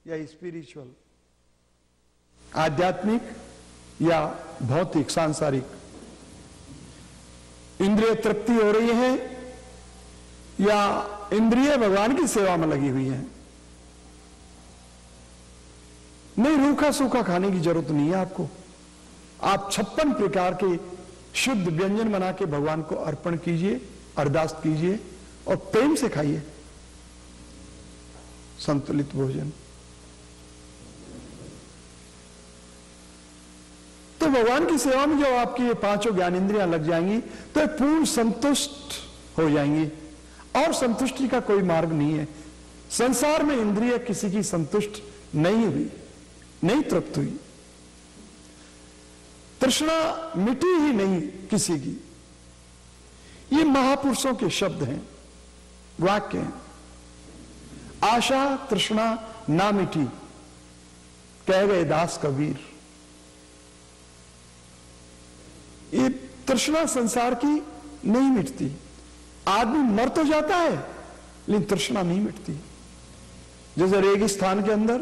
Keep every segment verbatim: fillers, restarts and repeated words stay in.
या स्पिरिचुअल, आध्यात्मिक या भौतिक सांसारिक, इंद्रिय तृप्ति हो रही है या इंद्रिय भगवान की सेवा में लगी हुई है। नहीं, रूखा सूखा खाने की जरूरत नहीं है आपको। आप छप्पन प्रकार के शुद्ध व्यंजन बना के भगवान को अर्पण कीजिए, अरदास कीजिए और प्रेम से खाइए संतुलित भोजन। तो भगवान की सेवा में जब आपकी ये पांचों ज्ञानेंद्रियां लग जाएंगी तो ये पूर्ण संतुष्ट हो जाएंगी, और संतुष्टि का कोई मार्ग नहीं है। संसार में इंद्रिय किसी की संतुष्ट नहीं हुई, नहीं तृप्त हुई, तृष्णा मिटी ही नहीं किसी की। ये महापुरुषों के शब्द हैं, वाक्य हैं। आशा तृष्णा ना मिटी, कह गए दास कबीर। ये तृष्णा संसार की नहीं मिटती। आदमी मर तो जाता है लेकिन तृष्णा नहीं मिटती। जैसे रेगिस्तान के अंदर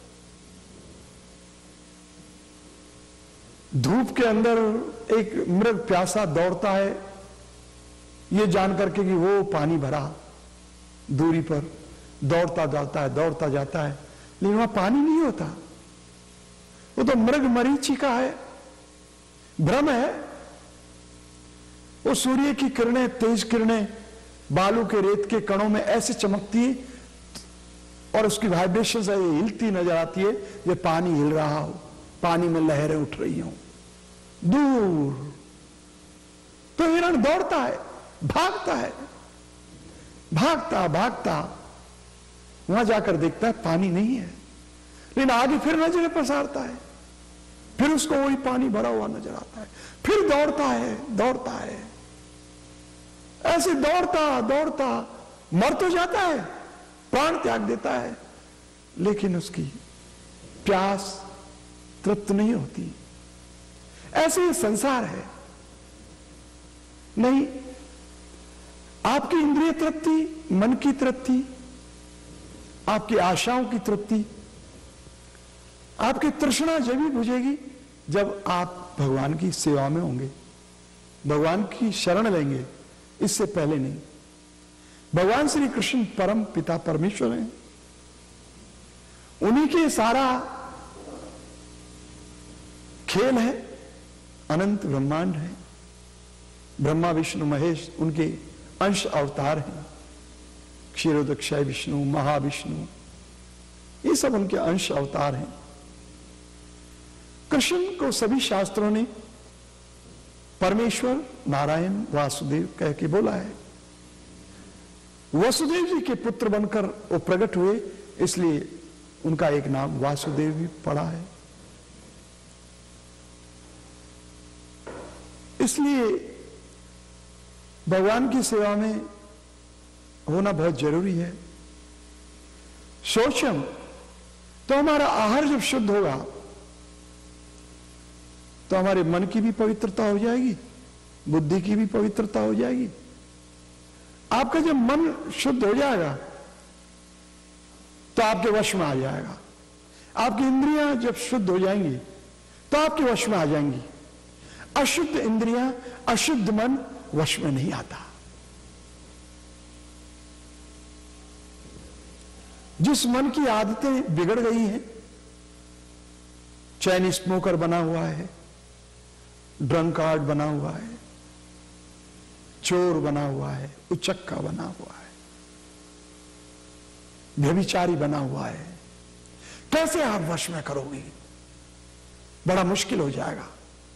धूप के अंदर एक मृग प्यासा दौड़ता है, ये जान करके कि वो पानी भरा दूरी पर, दौड़ता जाता है दौड़ता जाता है, लेकिन वहां पानी नहीं होता। वो तो मृग मरीचिका है, भ्रम है। वो सूर्य की किरणें, तेज किरणें बालू के रेत के कणों में ऐसे चमकती है और उसकी वाइब्रेशन से हिलती नजर आती है, ये पानी हिल रहा हो, पानी में लहरें उठ रही हो दूर। तो हिरण दौड़ता है, भागता है, भागता भागता वहां जाकर देखता है पानी नहीं है, लेकिन आगे फिर नजरें पसारता है, फिर उसको वही पानी भरा हुआ नजर आता है, फिर दौड़ता है दौड़ता है, ऐसे दौड़ता दौड़ता मर तो जाता है, प्राण त्याग देता है, लेकिन उसकी प्यास तृप्त नहीं होती। ऐसे ही संसार है। नहीं, आपकी इंद्रिय तृप्ति, मन की तृप्ति, आपकी आशाओं की तृप्ति, आपकी तृष्णा जब भी बुझेगी जब आप भगवान की सेवा में होंगे, भगवान की शरण लेंगे, इससे पहले नहीं। भगवान श्री कृष्ण परम पिता परमेश्वर हैं, उन्हीं के सारा खेल है, अनंत ब्रह्मांड है, ब्रह्मा विष्णु महेश उनके अंश अवतार हैं, क्षीरोदक्षाय विष्णु, महाविष्णु, ये सब उनके अंश अवतार हैं। कृष्ण को सभी शास्त्रों ने परमेश्वर, नारायण, वासुदेव कह के बोला है। वसुदेव जी के पुत्र बनकर वो प्रकट हुए, इसलिए उनका एक नाम वासुदेव भी पड़ा है। इसलिए भगवान की सेवा में होना बहुत जरूरी है। शोचम, तो हमारा आहार जब शुद्ध होगा तो हमारे मन की भी पवित्रता हो जाएगी, बुद्धि की भी पवित्रता हो जाएगी। आपका जब मन शुद्ध हो जाएगा तो आपके वश में आ जाएगा। आपकी इंद्रियां जब शुद्ध हो जाएंगी तो आपके वश में आ जाएंगी। अशुद्ध इंद्रियां, अशुद्ध मन वश में नहीं आता। जिस मन की आदतें बिगड़ गई हैं, चैन स्मोकर बना हुआ है, ड्रंकार्ड बना हुआ है, चोर बना हुआ है, उचक्का बना हुआ है, व्यभिचारी बना हुआ है, कैसे आप वश में करोगे? बड़ा मुश्किल हो जाएगा।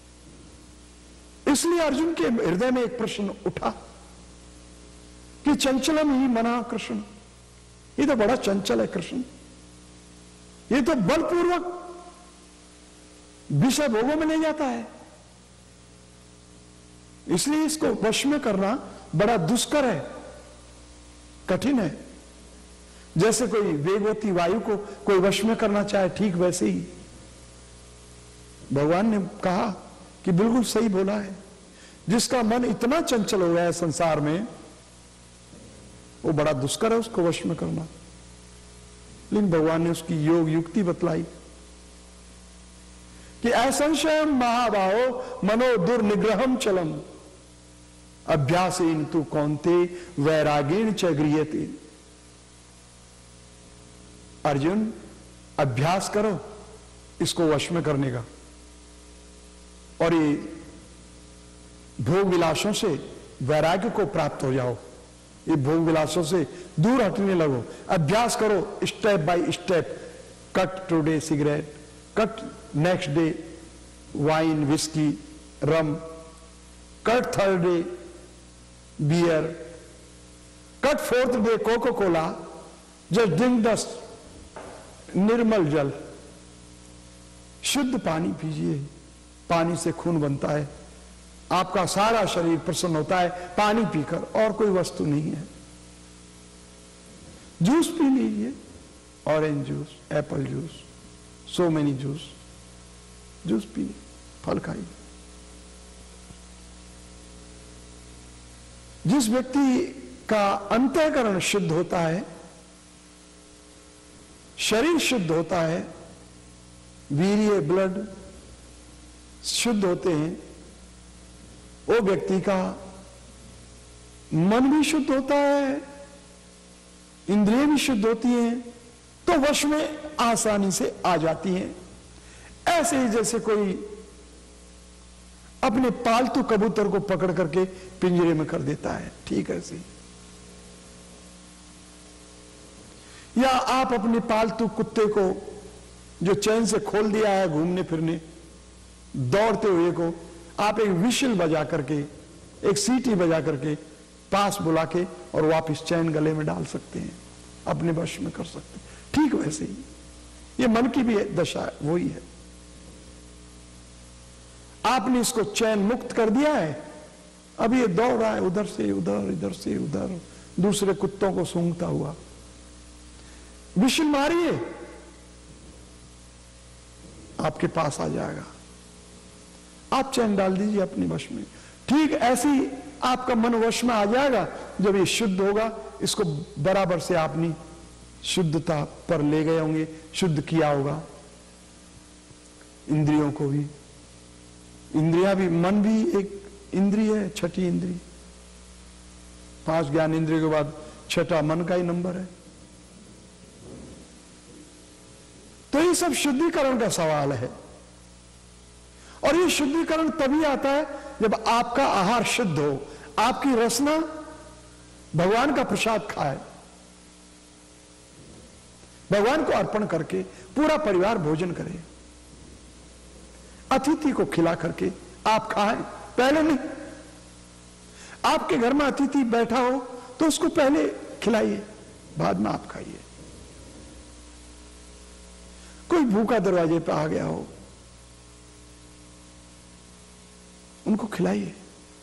इसलिए अर्जुन के हृदय में एक प्रश्न उठा कि चंचलम ही मना कृष्ण, ये तो बड़ा चंचल है कृष्ण, ये तो बलपूर्वक विषय भोगों में ले जाता है, इसलिए इसको वश में करना बड़ा दुष्कर है, कठिन है। जैसे कोई वेगवती वायु को कोई वश में करना चाहे, ठीक वैसे ही भगवान ने कहा कि बिल्कुल सही बोला है। जिसका मन इतना चंचल हो गया है संसार में, वो बड़ा दुष्कर है उसको वश में करना। लेकिन भगवान ने उसकी योग युक्ति बतलाई कि असंशयम महाबाहो मनो दुर्निग्रहम चलम अभ्यासेन तु कौन्ते वैरागेण च गृह्यते। अर्जुन, अभ्यास करो इसको वश में करने का, और ये भोग विलासों से वैराग्य को प्राप्त हो जाओ, ये भोग विलासों से दूर हटने लगो। अभ्यास करो step by step. Cut today cigarette, cut next day wine whisky rum, cut third day beer, cut fourth day coca cola, just drink the निर्मल जल। शुद्ध पानी पीजिए, पानी से खून बनता है, आपका सारा शरीर प्रसन्न होता है पानी पीकर, और कोई वस्तु नहीं है। जूस पी लीजिए, orange juice, apple juice, so many juice, juice पी, फल खाइए। जिस व्यक्ति का अंतःकरण शुद्ध होता है, शरीर शुद्ध होता है, वीर्य ब्लड शुद्ध होते हैं, वो व्यक्ति का मन भी शुद्ध होता है, इंद्रियां भी शुद्ध होती हैं, तो वश में आसानी से आ जाती हैं। ऐसे ही जैसे कोई अपने पालतू कबूतर को पकड़ करके पिंजरे में कर देता है, ठीक है ऐसे ही। या आप अपने पालतू कुत्ते को जो चैन से खोल दिया है घूमने फिरने दौड़ते हुए को, आप एक विशल बजा करके, एक सीटी बजा करके पास बुला के और वापस चैन गले में डाल सकते हैं, अपने वश में कर सकते हैं। ठीक वैसे ही ये मन की भी दशा है, वही है। आपने इसको चैन मुक्त कर दिया है, अब ये दौड़ रहा है उधर से उधर, इधर से उधर, दूसरे कुत्तों को सूंघता हुआ। विशल मारिए, आपके पास आ जाएगा, आप चैन डाल दीजिए अपने वश में। ठीक ऐसे ही आपका मन वश में आ जाएगा जब ये शुद्ध होगा। इसको बराबर से आपने शुद्धता पर ले गए होंगे, शुद्ध किया होगा इंद्रियों को भी। इंद्रिया भी, मन भी एक इंद्रिय है, छठी इंद्रिय। पांच ज्ञान इंद्रियों के बाद छठा मन का ही नंबर है। तो ये सब शुद्धिकरण का सवाल है, और ये शुद्धिकरण तभी आता है जब आपका आहार शुद्ध हो, आपकी रसना भगवान का प्रसाद खाए, भगवान को अर्पण करके पूरा परिवार भोजन करे, अतिथि को खिला करके आप खाएं, पहले नहीं। आपके घर में अतिथि बैठा हो तो उसको पहले खिलाइए, बाद में आप खाइए। कोई भूखा दरवाजे पे आ गया हो, उनको खिलाइए,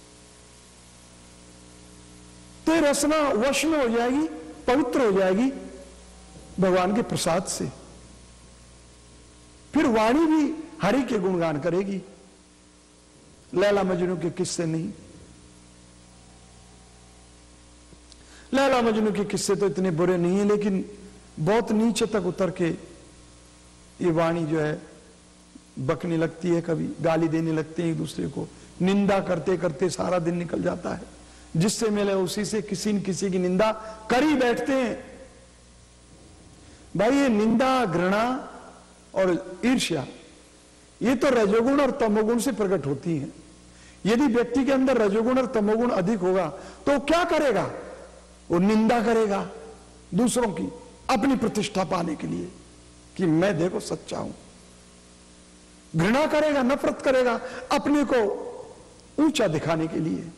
तो ये रसना वश में हो जाएगी, पवित्र हो जाएगी भगवान के प्रसाद से। फिर वाणी भी हरि के गुणगान करेगी, लैला मजनू के किस्से नहीं। लैला मजनू के किस्से तो इतने बुरे नहीं है, लेकिन बहुत नीचे तक उतर के ये वाणी जो है बकने लगती है, कभी गाली देने लगते हैं एक दूसरे को, निंदा करते करते सारा दिन निकल जाता है। जिससे मिले उसी से किसी न किसी की निंदा कर ही बैठते हैं। भाई ये निंदा, घृणा और ईर्ष्या ये तो रजोगुण और तमोगुण से प्रकट होती है। यदि व्यक्ति के अंदर रजोगुण और तमोगुण अधिक होगा तो वो क्या करेगा? वो निंदा करेगा दूसरों की, अपनी प्रतिष्ठा पाने के लिए कि मैं देखो सच्चा हूं। घृणा करेगा, नफरत करेगा, अपने को ऊंचा दिखाने के लिए।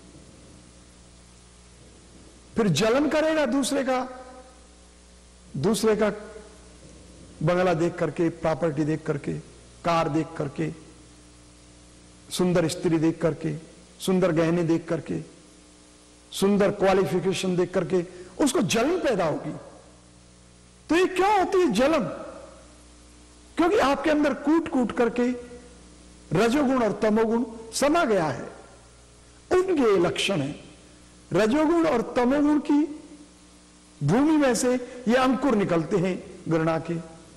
फिर जलन करेगा दूसरे का, दूसरे का बंगला देख करके, प्रॉपर्टी देख करके, कार देख करके, सुंदर स्त्री देख करके, सुंदर गहने देख करके, सुंदर क्वालिफिकेशन देख करके उसको जलन पैदा होगी। तो ये क्या होती है जलन? क्योंकि आपके अंदर कूट कूट करके रजोगुण और तमोगुण समा गया है। उनके ये लक्षण है। रजोगुण और तमोगुण की भूमि में से ये अंकुर निकलते हैं। घृणा के,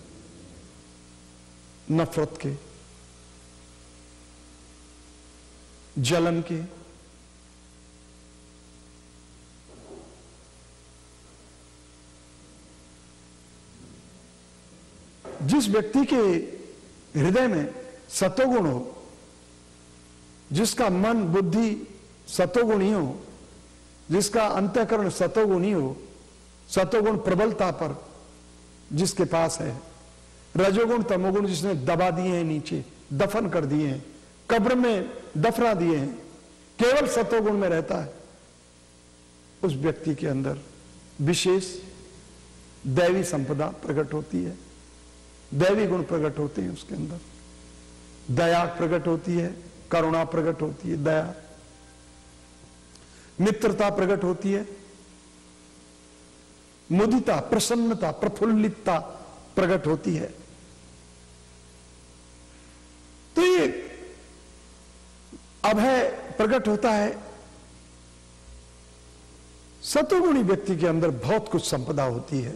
नफरत के, जलन के, जिस व्यक्ति के हृदय में सतोगुण हो, जिसका मन बुद्धि सतोगुणी हो, जिसका अंतःकरण सतोगुणी हो, सतोगुण प्रबलता पर जिसके पास है, रजोगुण तमोगुण जिसने दबा दिए हैं, नीचे दफन कर दिए हैं, कब्र में दफना दिए हैं, केवल सतोगुण में रहता है, उस व्यक्ति के अंदर विशेष दैवी संपदा प्रकट होती है, दैवी गुण प्रकट होते हैं उसके अंदर, दया प्रकट होती है, करुणा प्रकट होती है, दया, मित्रता प्रकट होती है, मुदिता, प्रसन्नता, प्रफुल्लितता प्रकट होती है। तो ये अभय प्रकट होता है। सतोगुणी व्यक्ति के अंदर बहुत कुछ संपदा होती है।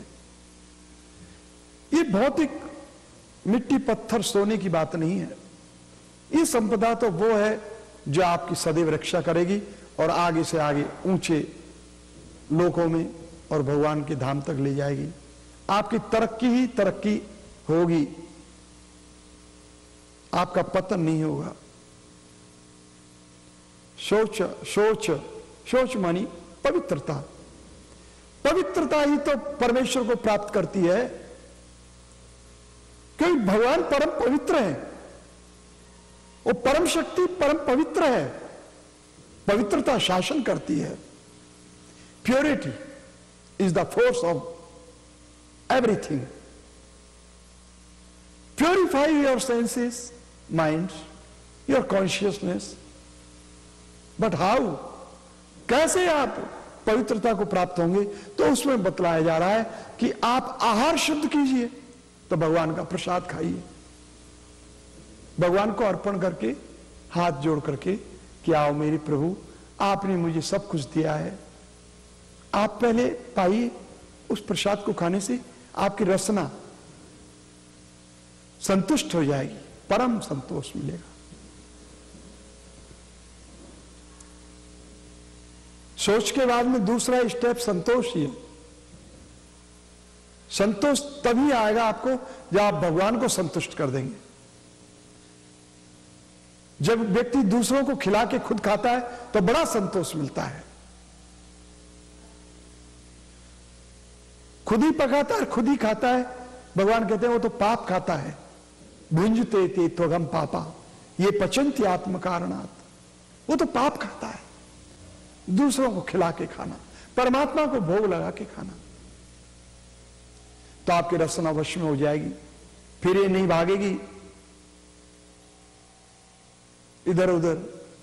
ये भौतिक मिट्टी पत्थर सोने की बात नहीं है। ये संपदा तो वो है जो आपकी सदैव रक्षा करेगी और आगे से आगे ऊंचे लोकों में और भगवान के धाम तक ले जाएगी। आपकी तरक्की ही तरक्की होगी, आपका पतन नहीं होगा। शौच शौच शौच मानी पवित्रता। पवित्रता ही तो परमेश्वर को प्राप्त करती है, क्योंकि भगवान परम पवित्र है। वो परम शक्ति परम पवित्र है। पवित्रता शासन करती है। Purity is the force of everything. Purify your senses, mind, your consciousness. But how, कैसे आप पवित्रता को प्राप्त होंगे? तो उसमें बतलाया जा रहा है कि आप आहार शुद्ध कीजिए, तो भगवान का प्रसाद खाइए। भगवान को अर्पण करके, हाथ जोड़ करके कि आओ मेरे प्रभु, आपने मुझे सब कुछ दिया है, आप पहले पाइए। उस प्रसाद को खाने से आपकी रसना संतुष्ट हो जाएगी, परम संतोष मिलेगा। सोच के बाद में दूसरा स्टेप संतोष ही है। संतोष तभी आएगा आपको जब आप भगवान को संतुष्ट कर देंगे। जब व्यक्ति दूसरों को खिला के खुद खाता है तो बड़ा संतोष मिलता है। खुद ही पकाता है, खुद ही खाता है। भगवान कहते हैं वो तो पाप खाता है। भुंजते ते त्वगम पापा ये पचंती आत्म कारणात। वो तो पाप खाता है, दूसरों को खिला के खाना, परमात्मा को भोग लगा के खाना। तो आपकी रसना वश में हो जाएगी, फिर ये नहीं भागेगी इधर उधर।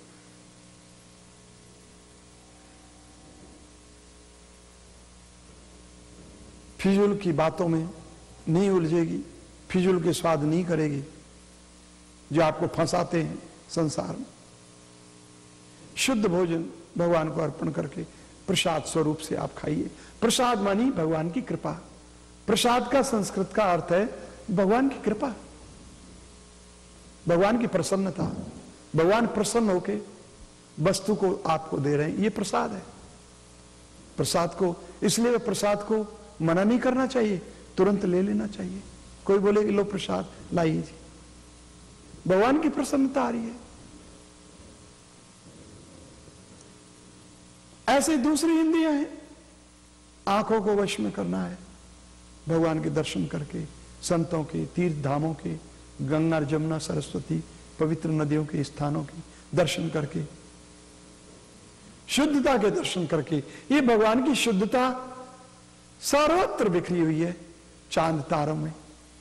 फिजूल की बातों में नहीं उलझेगी, फिजूल के स्वाद नहीं करेगी जो आपको फंसाते हैं संसार में। शुद्ध भोजन भगवान को अर्पण करके प्रसाद स्वरूप से आप खाइए। प्रसाद मानी भगवान की कृपा। प्रसाद का संस्कृत का अर्थ है भगवान की कृपा, भगवान की प्रसन्नता। भगवान प्रसन्न होके वस्तु को आपको दे रहे हैं, ये प्रसाद है। प्रसाद को इसलिए प्रसाद को मना नहीं करना चाहिए, तुरंत ले लेना चाहिए। कोई बोले कि लो प्रसाद लाइए जी, भगवान की प्रसन्नता आ रही है। ऐसे दूसरी इंद्रियां हैं, आंखों को वश में करना है भगवान के दर्शन करके, संतों के, तीर्थ धामों के, गंगा जमुना सरस्वती पवित्र नदियों के स्थानों के दर्शन करके, शुद्धता के दर्शन करके। ये भगवान की शुद्धता सर्वत्र बिखरी हुई है। चांद तारों में,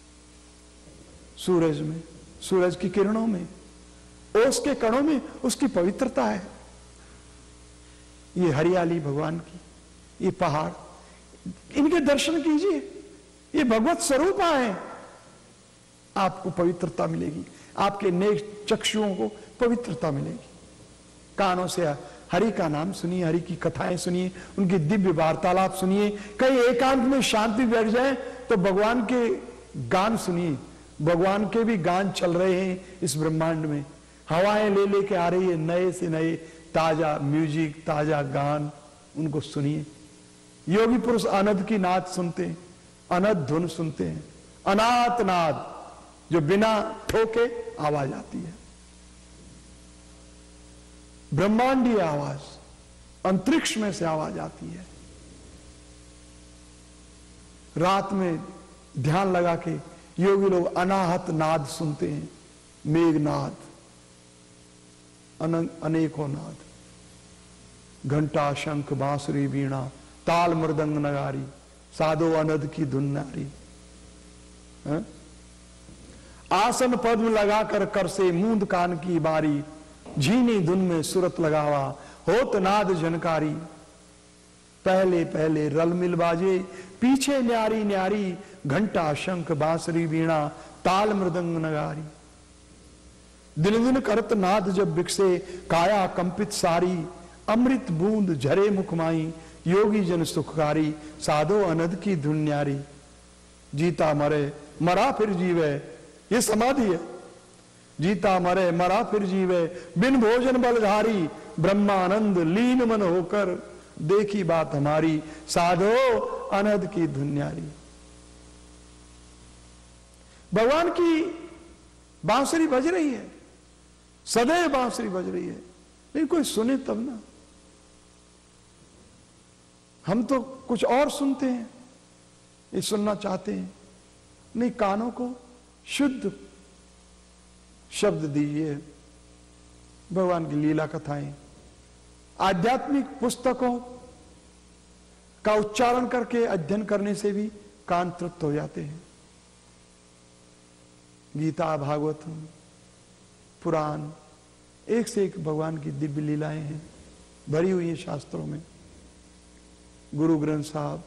सूरज में, सूरज की किरणों में, ओस के कणों में उसकी पवित्रता है। ये हरियाली भगवान की, ये पहाड़, इनके दर्शन कीजिए। ये भगवत स्वरूप है। आपको पवित्रता मिलेगी, आपके नेक चक्षुओं को पवित्रता मिलेगी। कानों से हरि का नाम सुनिए, हरि की कथाएं सुनिए, उनकी दिव्य वार्तालाप सुनिए। कहीं एकांत में शांति बैठ जाए तो भगवान के गान सुनिए। भगवान के भी गान चल रहे हैं इस ब्रह्मांड में, हवाएं ले लेके आ रही है नए से नए ताजा म्यूजिक, ताजा गान, उनको सुनिए। योगी पुरुष अनद की नाद सुनते हैं, अनद धुन सुनते हैं, अनाथ नाद जो बिना ठोके आवाज आती है, ब्रह्मांडीय आवाज, अंतरिक्ष में से आवाज आती है। रात में ध्यान लगा के योगी लोग अनाहत नाद सुनते हैं, मेघनाद, अनेकों नाद, घंटा शंख बांसुरी वीणा ताल मृदंग नगारी, साधो अनद की धुन नारी। आसन पद्म लगाकर कर से मूंद कान की बारी, झीनी धुन में सुरत लगावा होत नाद जनकारी। पहले पहले रल मिल बाजे पीछे न्यारी न्यारी, घंटा शंख बांसुरी वीणा ताल मृदंग नगारी। दिन दिन करत नाद जब बिकसे काया कंपित सारी, अमृत बूंद झरे मुखमाई योगी जन सुखकारी, साधो अनद की धुन न्यारी। जीता मरे मरा फिर जीवे, ये समाधि है। जीता मरे मरा फिर जीवे, बिन भोजन बलधारी, ब्रह्मानंद लीन मन होकर देखी बात हमारी, साधो अनद की धुन न्यारी। भगवान की बांसुरी बज रही है, सदैव बांसुरी बज रही है, लेकिन कोई सुने तब ना। हम तो कुछ और सुनते हैं, ये सुनना चाहते हैं नहीं। कानों को शुद्ध शब्द दीजिए, भगवान की लीला कथाएं, आध्यात्मिक पुस्तकों का उच्चारण करके अध्ययन करने से भी कान तृप्त हो जाते हैं। गीता, भागवतम, पुराण, एक से एक भगवान की दिव्य लीलाएं हैं, भरी हुई है शास्त्रों में। गुरु ग्रंथ साहब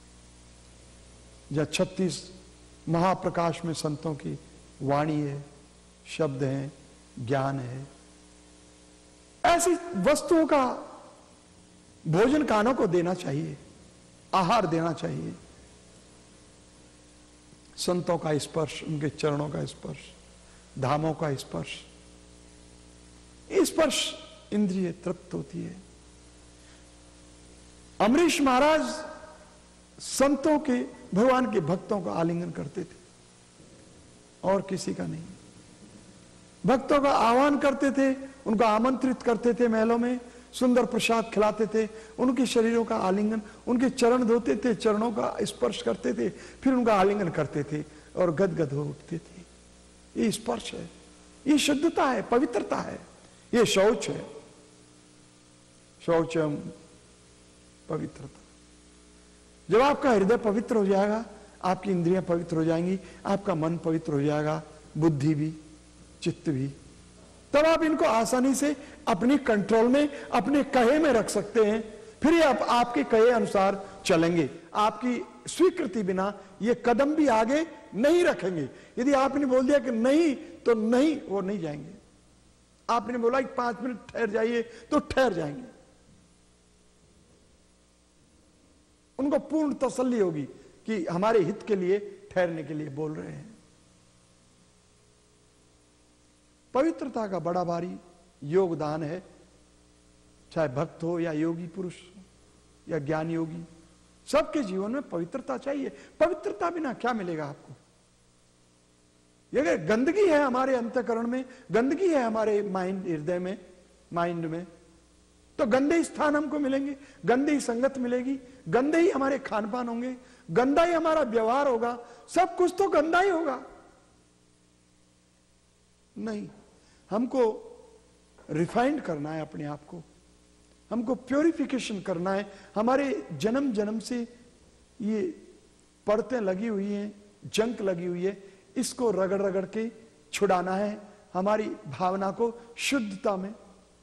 या छत्तीस महाप्रकाश में संतों की वाणी है, शब्द हैं, ज्ञान है। ऐसी वस्तुओं का भोजन कानों को देना चाहिए, आहार देना चाहिए। संतों का स्पर्श, उनके चरणों का स्पर्श, धामों का स्पर्श, स्पर्श इंद्रिय तृप्त होती है। अमरीश महाराज संतों के, भगवान के भक्तों का आलिंगन करते थे और किसी का नहीं। भक्तों का आह्वान करते थे, उनको आमंत्रित करते थे महलों में, सुंदर प्रसाद खिलाते थे, उनके शरीरों का आलिंगन, उनके चरण धोते थे, चरणों का स्पर्श करते थे, फिर उनका आलिंगन करते थे और गदगद हो उठते थे। ये स्पर्श है, ये शुद्धता है, पवित्रता है, ये शौच है। शौचम पवित्रता। जब आपका हृदय पवित्र हो जाएगा, आपकी इंद्रियां पवित्र हो जाएंगी, आपका मन पवित्र हो जाएगा, बुद्धि भी, चित्त भी, तब आप इनको आसानी से अपनी कंट्रोल में, अपने कहे में रख सकते हैं। फिर ये आप, आपके कहे अनुसार चलेंगे। आपकी स्वीकृति बिना ये कदम भी आगे नहीं रखेंगे। यदि आपने बोल दिया कि नहीं, तो नहीं, वो नहीं जाएंगे। आपने बोला कि पांच मिनट ठहर जाइए, तो ठहर जाएंगे। उनको पूर्ण तसल्ली होगी कि हमारे हित के लिए ठहरने के लिए बोल रहे हैं। पवित्रता का बड़ा भारी योगदान है, चाहे भक्त हो या योगी पुरुष या ज्ञान योगी, सबके जीवन में पवित्रता चाहिए। पवित्रता बिना क्या मिलेगा आपको? अगर गंदगी है हमारे अंतःकरण में, गंदगी है हमारे माइंड, हृदय में, माइंड में, तो गंदे स्थान हमको मिलेंगे, गंदे ही संगत मिलेगी, गंदे ही हमारे खान पान होंगे, गंदा ही हमारा व्यवहार होगा, सब कुछ तो गंदा ही होगा। नहीं, हमको रिफाइंड करना है अपने आप को, हमको प्योरिफिकेशन करना है। हमारे जन्म जन्म से ये परतें लगी हुई हैं, जंक लगी हुई है, इसको रगड़ रगड़ के छुड़ाना है, हमारी भावना को शुद्धता में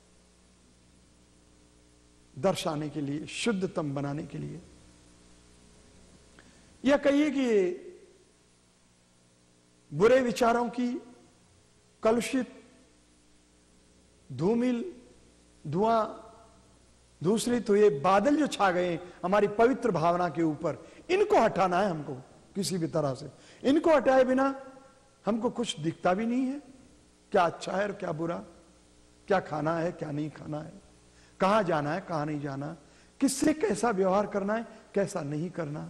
दर्शाने के लिए, शुद्धतम बनाने के लिए। या कहिए कि बुरे विचारों की कलुषित धूमिल, धुआं, दूसरी तो ये बादल जो छा गए हमारी पवित्र भावना के ऊपर, इनको हटाना है हमको। किसी भी तरह से। इनको हटाए बिना हमको कुछ दिखता भी नहीं है, क्या अच्छा है और क्या बुरा, क्या खाना है क्या नहीं खाना है, कहां जाना है कहां नहीं जाना, किससे कैसा व्यवहार करना है कैसा नहीं करना।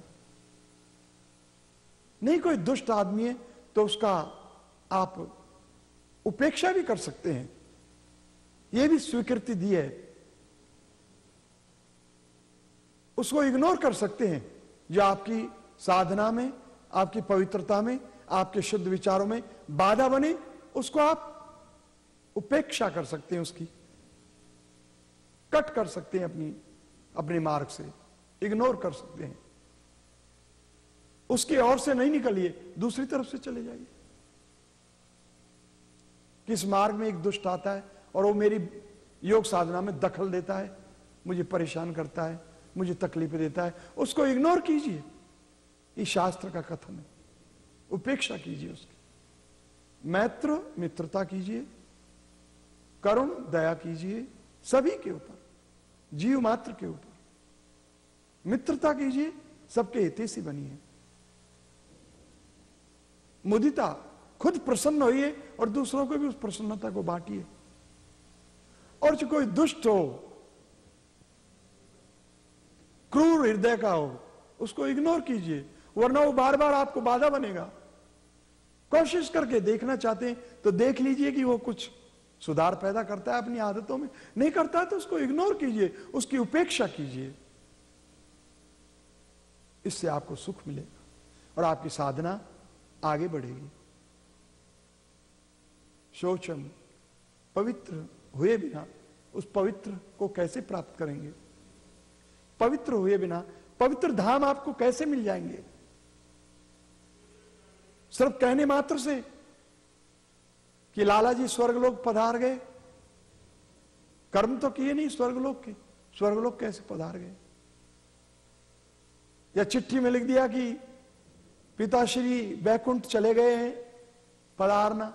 नहीं कोई दुष्ट आदमी है तो उसका आप उपेक्षा भी कर सकते हैं, यह भी स्वीकृति दी है। उसको इग्नोर कर सकते हैं, जो आपकी साधना में, आपकी पवित्रता में, आपके शुद्ध विचारों में बाधा बने, उसको आप उपेक्षा कर सकते हैं, उसकी कट कर सकते हैं, अपनी अपने मार्ग से इग्नोर कर सकते हैं। उसकी ओर से नहीं निकलिए, दूसरी तरफ से चले जाइए। किस मार्ग में एक दुष्ट आता है और वो मेरी योग साधना में दखल देता है, मुझे परेशान करता है, मुझे तकलीफ देता है, उसको इग्नोर कीजिए। ये शास्त्र का कथन है, उपेक्षा कीजिए उसकी। मैत्र मित्रता कीजिए, करुण दया कीजिए सभी के ऊपर, जीव मात्र के ऊपर मित्रता कीजिए, सबके हितैषी बनिए। मुदिता, खुद प्रसन्न होइए और दूसरों को भी उस प्रसन्नता को बांटिए। और जो कोई दुष्ट हो, क्रूर हृदय का हो, उसको इग्नोर कीजिए, वरना वो बार बार आपको बाधा बनेगा। कोशिश करके देखना चाहते हैं तो देख लीजिए कि वो कुछ सुधार पैदा करता है अपनी आदतों में, नहीं करता है तो उसको इग्नोर कीजिए, उसकी उपेक्षा कीजिए। इससे आपको सुख मिलेगा और आपकी साधना आगे बढ़ेगी। शौचम, पवित्र हुए बिना उस पवित्र को कैसे प्राप्त करेंगे? पवित्र हुए बिना पवित्र धाम आपको कैसे मिल जाएंगे? सिर्फ कहने मात्र से कि लाला जी स्वर्गलोक पधार गए, कर्म तो किए नहीं स्वर्गलोक के, स्वर्गलोक कैसे पधार गए? या चिट्ठी में लिख दिया कि पिताश्री बैकुंठ चले गए हैं, पधारना।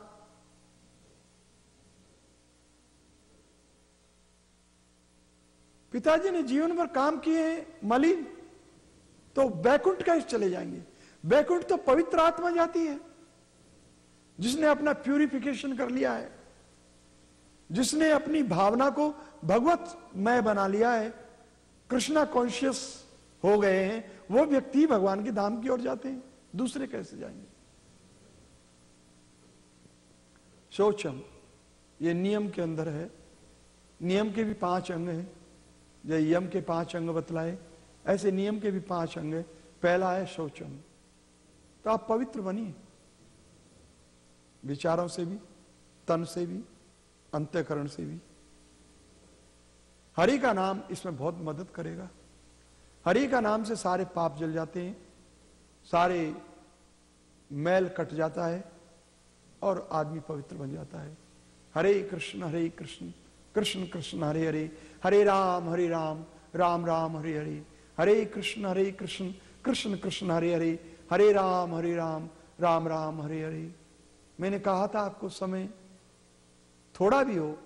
पिताजी ने जीवन भर काम किए हैं मलिन, तो बैकुंठ कैसे चले जाएंगे? बैकुंठ तो पवित्र आत्मा जाती है, जिसने अपना प्यूरिफिकेशन कर लिया है, जिसने अपनी भावना को भगवतमय बना लिया है, कृष्णा कॉन्शियस हो गए हैं, वो व्यक्ति भगवान के धाम की ओर जाते हैं, दूसरे कैसे जाएंगे? शौचम, ये नियम के अंदर है। नियम के भी पांच अंग हैं, जो यम के पांच अंग बतलाए, ऐसे नियम के भी पांच अंग है। पहला है शौचम, तो आप पवित्र बनिए, विचारों से भी, तन से भी, अंतःकरण से भी। हरि का नाम इसमें बहुत मदद करेगा। हरि का नाम से सारे पाप जल जाते हैं, सारे मैल कट जाता है और आदमी पवित्र बन जाता है। हरे कृष्ण हरे कृष्ण कृष्ण कृष्ण हरे हरे, हरे राम हरे राम राम राम हरे हरे, हरे कृष्ण हरे कृष्ण कृष्ण कृष्ण हरे हरे, हरे राम हरे राम राम राम हरे हरे। मैंने कहा था आपको समय थोड़ा भी हो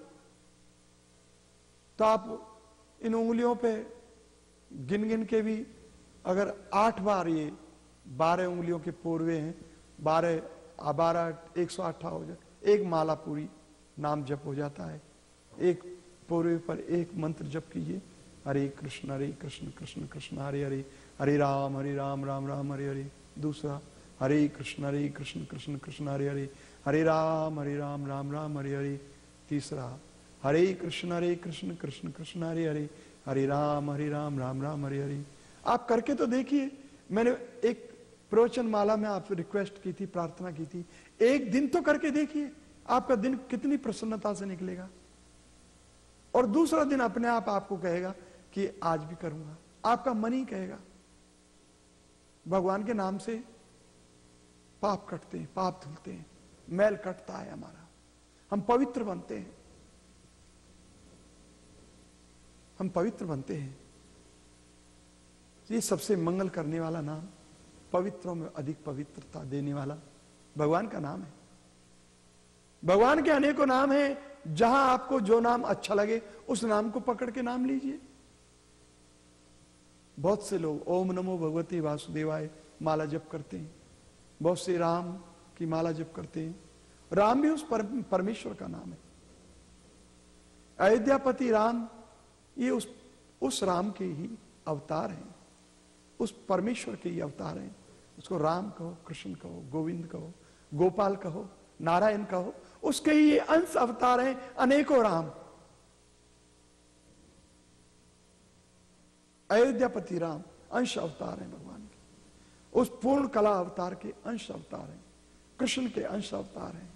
तो आप इन उंगलियों पे गिन गिन के भी अगर आठ बार, ये बारह उंगलियों के पूर्वे हैं, बारह बारह एक सौ अट्ठारह हो जाए, एक माला पूरी नाम जप हो जाता है। एक पूर्वे पर एक मंत्र जप कीजिए, हरे कृष्ण हरे कृष्ण कृष्ण कृष्ण हरे हरे, हरे राम हरे राम राम राम हरे हरे। दूसरा, हरे कृष्ण हरे कृष्ण कृष्ण कृष्ण हरे हरे, हरे राम हरे राम राम राम हरे हरे। तीसरा, हरे कृष्ण हरे कृष्ण कृष्ण कृष्ण हरे हरे, हरे राम हरे राम राम राम हरे हरे। आप करके तो देखिए। मैंने एक प्रवचन माला में आपसे रिक्वेस्ट की थी, प्रार्थना की थी, एक दिन तो करके देखिए, आपका दिन कितनी प्रसन्नता से निकलेगा। और दूसरा दिन अपने आप आपको कहेगा कि आज भी करूंगा, आपका मन ही कहेगा। भगवान के नाम से पाप कटते हैं, पाप धुलते हैं, मैल कटता है हमारा, हम पवित्र बनते हैं, हम पवित्र बनते हैं। ये सबसे मंगल करने वाला नाम, पवित्रों में अधिक पवित्रता देने वाला भगवान का नाम है। भगवान के अनेकों नाम हैं, जहां आपको जो नाम अच्छा लगे उस नाम को पकड़ के नाम लीजिए। बहुत से लोग ओम नमो भगवते वासुदेवाय माला जप करते हैं, बहुत से राम की माला जप करते हैं। राम भी उस पर, परमेश्वर का नाम है। अयोध्यापति राम ये उस उस राम के ही अवतार हैं, उस परमेश्वर के ही अवतार हैं। उसको राम कहो, कृष्ण कहो, गोविंद कहो, गोपाल कहो, नारायण कहो, उसके ही ये अंश अवतार हैं, अनेकों राम। अयोध्यापति राम अंश अवतार हैं भगवान के, उस पूर्ण कला अवतार के अंश अवतार हैं, कृष्ण के अंश अवतार हैं।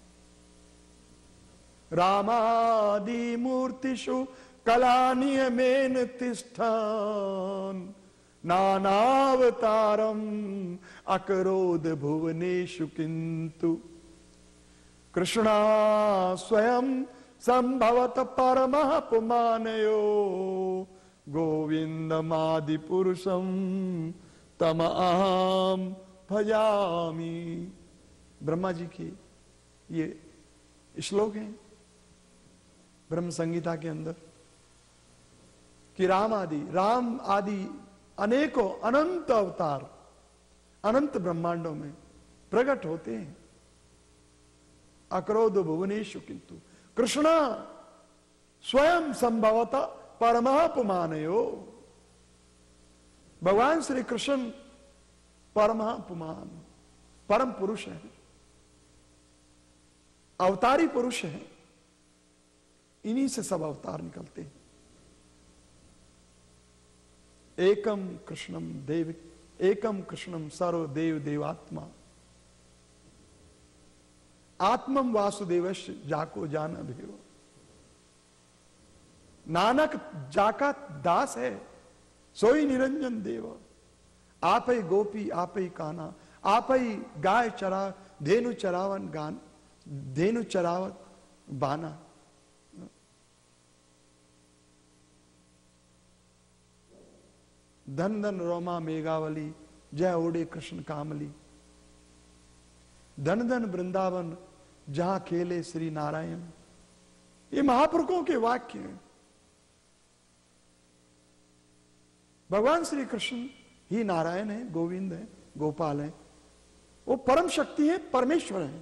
रामादि मूर्तिषु कला नियमेन तिष्ठन् नानावतारम अकरोद भुवनेषु किंतु कृष्णा स्वयं संभवत परमः पुमानयो गोविंदमादि पुरुषम तम अहम भजामि। ब्रह्मा जी के ये श्लोक हैं ब्रह्म संगीता के अंदर कि राम आदि राम आदि अनेकों अनंत अवतार अनंत ब्रह्मांडों में प्रकट होते हैं। अक्रोध भुवनेषु किंतु कृष्ण स्वयं संभवतः परमापुमानयो। भगवान श्री कृष्ण परमापुमान परम पुरुष है, अवतारी पुरुष है। इन्हीं से सब अवतार निकलते हैं। एकम कृष्णम देव एकम कृष्णम सर्वदेव देवात्मा आत्मम वासुदेवस्य जाको जान अभियो। नानक जाका दास है सोई निरंजन देव। आप ही गोपी आप ही काना आप ही गाय चरा धेनु चरावन गान धेनु चरावत बाना। धन धन रोमा मेघावली जय ओडे कृष्ण कामली। धन धन वृंदावन जहां खेले श्री नारायण। ये महापुरुषों के वाक्य हैं। भगवान श्री कृष्ण ही नारायण है, गोविंद है, गोपाल है। वो परम शक्ति है, परमेश्वर है।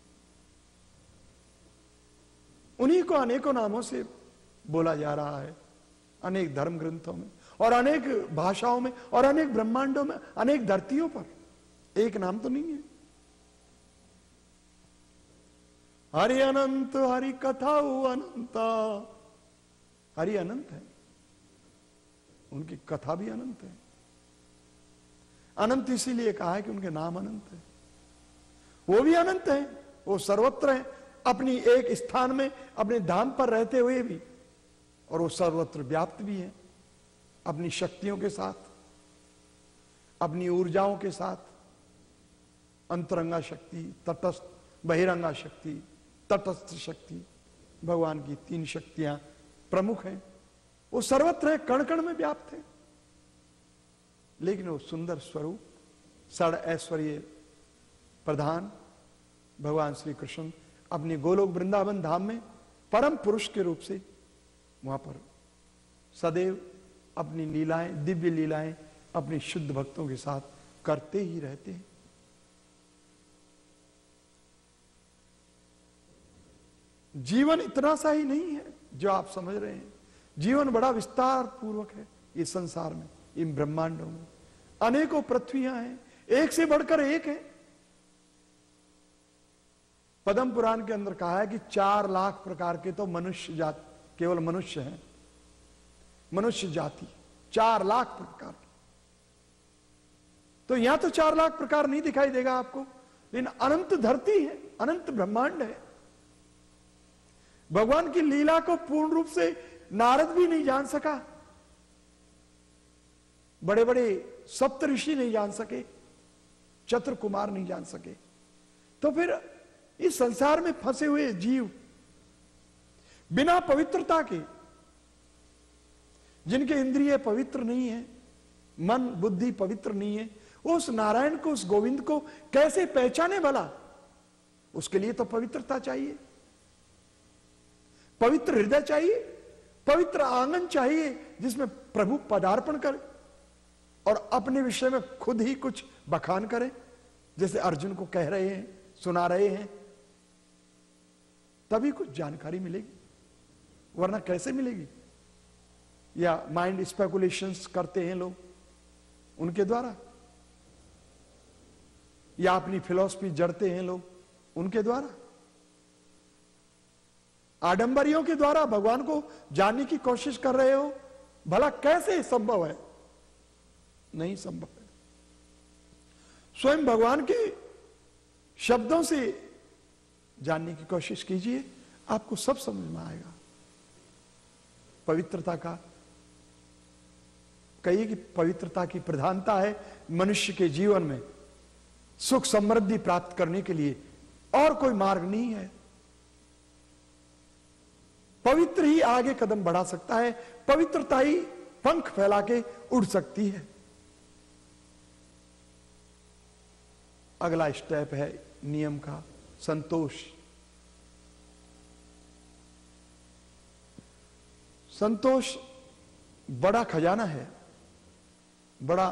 उन्हीं को अनेकों नामों से बोला जा रहा है, अनेक धर्म ग्रंथों में और अनेक भाषाओं में और अनेक ब्रह्मांडों में, अनेक धरतियों पर। एक नाम तो नहीं है। हरि अनंत हरि कथा अनंता। हरि अनंत है, उनकी कथा भी अनंत है। अनंत इसीलिए कहा है कि उनके नाम अनंत है। वो भी अनंत है, वो सर्वत्र है, अपनी एक स्थान में अपने धाम पर रहते हुए भी, और वो सर्वत्र व्याप्त भी है अपनी शक्तियों के साथ, अपनी ऊर्जाओं के साथ। अंतरंगा शक्ति, तटस्थ बहिरंगा शक्ति, तटस्थ शक्ति, भगवान की तीन शक्तियां प्रमुख हैं। वो सर्वत्र है, कण कण में व्याप्त है। लेकिन वो सुंदर स्वरूप षड ऐश्वर्य प्रधान भगवान श्री कृष्ण अपने गोलोक वृंदावन धाम में परम पुरुष के रूप से वहां पर सदैव अपनी लीलाएं, दिव्य लीलाएं अपने शुद्ध भक्तों के साथ करते ही रहते हैं। जीवन इतना सा ही नहीं है जो आप समझ रहे हैं। जीवन बड़ा विस्तार पूर्वक है। इस संसार में, इन ब्रह्मांडों में अनेकों पृथ्वियां हैं, एक से बढ़कर एक है। पद्म पुराण के अंदर कहा है कि चार लाख प्रकार के तो मनुष्य जाति, केवल मनुष्य हैं, मनुष्य जाति चार लाख प्रकार की। तो यहां तो चार लाख प्रकार नहीं दिखाई देगा आपको, लेकिन अनंत धरती है, अनंत ब्रह्मांड है। भगवान की लीला को पूर्ण रूप से नारद भी नहीं जान सका, बड़े बड़े सप्त ऋषि नहीं जान सके, चतुर कुमार नहीं जान सके। तो फिर इस संसार में फंसे हुए जीव बिना पवित्रता के, जिनके इंद्रिय पवित्र नहीं है, मन बुद्धि पवित्र नहीं है, उस नारायण को, उस गोविंद को कैसे पहचाने भला? उसके लिए तो पवित्रता चाहिए, पवित्र हृदय चाहिए, पवित्र आंगन चाहिए जिसमें प्रभु पदार्पण करे। और अपने विषय में खुद ही कुछ बखान करें, जैसे अर्जुन को कह रहे हैं, सुना रहे हैं, तभी कुछ जानकारी मिलेगी, वरना कैसे मिलेगी। या माइंड स्पेकुलेशंस करते हैं लोग, उनके द्वारा, या अपनी फिलॉसफी जड़ते हैं लोग, उनके द्वारा, आडंबरियों के द्वारा भगवान को जानने की कोशिश कर रहे हो। भला कैसे संभव है? नहीं संभव है। स्वयं भगवान के शब्दों से जानने की कोशिश कीजिए, आपको सब समझ में आएगा। पवित्रता का, कहिए कि पवित्रता की प्रधानता है मनुष्य के जीवन में सुख समृद्धि प्राप्त करने के लिए, और कोई मार्ग नहीं है। पवित्र ही आगे कदम बढ़ा सकता है, पवित्रता ही पंख फैला के उड़ सकती है। अगला स्टेप है नियम का, संतोष। संतोष बड़ा खजाना है, बड़ा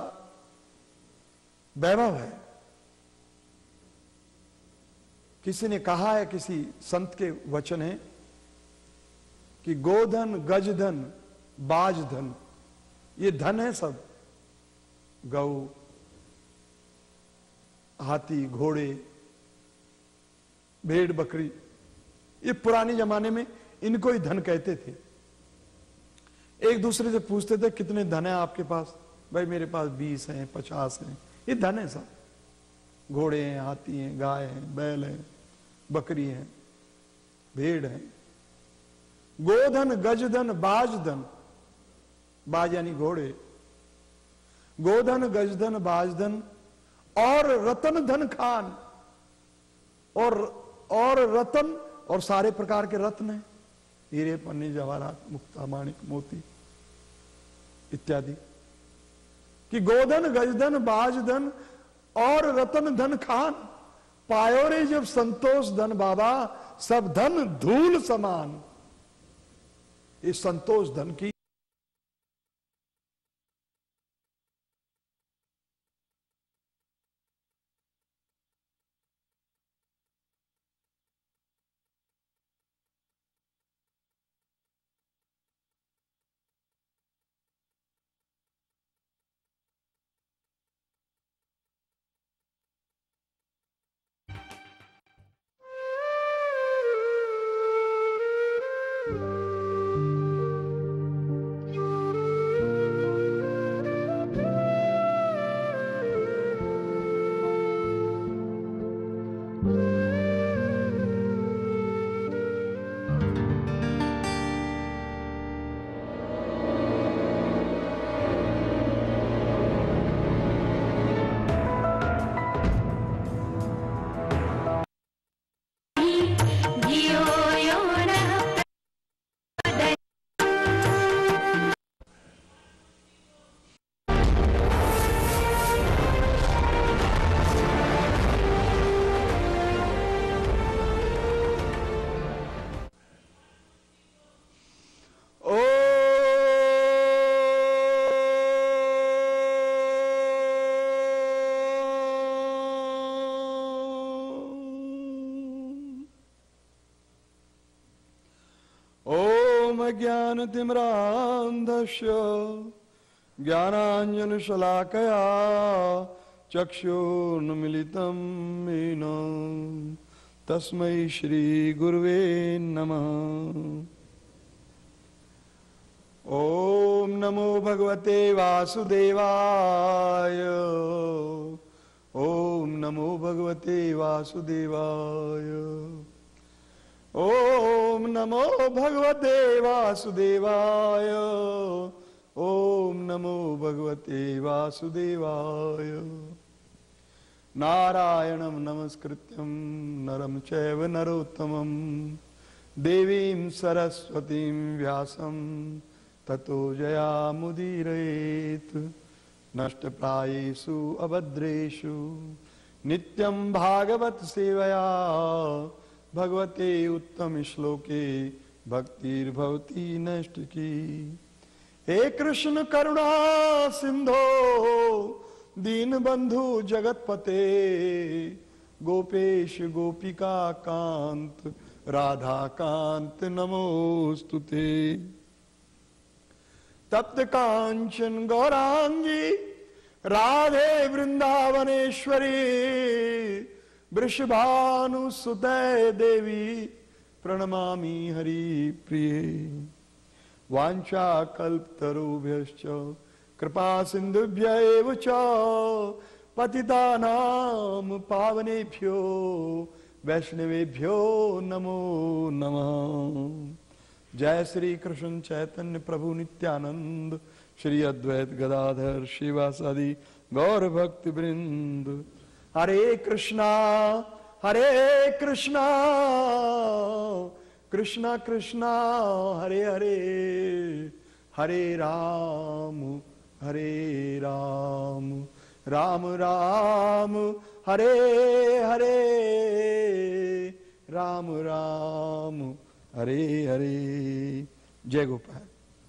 वैभव है। किसी ने कहा है, किसी संत के वचन है कि गोधन, गजधन, बाजधन, ये धन है सब। गौ, हाथी, घोड़े, भेड़, बकरी, ये पुराने जमाने में इनको ही धन कहते थे। एक दूसरे से पूछते थे कितने धन है आपके पास? भाई मेरे पास बीस हैं, पचास हैं। ये धन है सब। घोड़े हैं, हाथी हैं, गाय हैं, बैल हैं, बकरी हैं, भेड़ हैं। गोधन, गजधन, बाजधन, बाज यानी घोड़े, गोधन, गजधन, बाजधन, और रतन धन खान, और और रतन, और सारे प्रकार के रत्न हैं, हीरे, पन्नी, जवाहरात, मुक्ता, माणिक, मोती इत्यादि। कि गोधन, गजधन, बाजधन और रतन धन खान, पायो रे जब संतोष धन बाबा, सब धन धूल समान। इस संतोष धन की ज्ञानतिम्रान्धस्य ज्ञानाञ्जनशलाकया चक्षुर्न्मीलितं येन तस्मै श्रीगुरुवे नमः। ओम नमो भगवते वासुदेवाय। ओम नमो भगवते वासुदेवाय। ओम नमो भगवते वासुदेवाय। ओम नमो भगवते वासुदेवाय। नारायणं नमस्कृत्यं नरं चैव नरोत्तमं देवीं सरस्वतीं व्यासं ततो जयामुदीरयेत्। नष्टप्रायेषु अभद्रेषु नित्यं भागवत सेवया भगवते उत्तम श्लोके भक्तिर्भवति नष्ट की। हे कृष्ण करुणा सिंधो दीन बंधु जगतपते, गोपेश गोपिका कांत राधा कांत नमोस्तुते। तप्त कांचन गौरांगी राधे वृंदावनेश्वरी, वृषभानुसुते देवी प्रणमामि हरि प्रिये। वांछा कल्पतरुभ्यश्च कृपा सिंधुभ्य एव च, पतितानां पावनेभ्यो वैष्णवेभ्यो नमो नमः। जय श्री कृष्ण चैतन्य प्रभु नित्यानंद, श्री अद्वैत गदाधर शिवासादि गौर भक्ति वृंद। हरे कृष्णा हरे कृष्णा कृष्णा कृष्णा हरे हरे, हरे राम हरे राम राम राम हरे हरे, राम राम हरे हरे। जय गोपाल।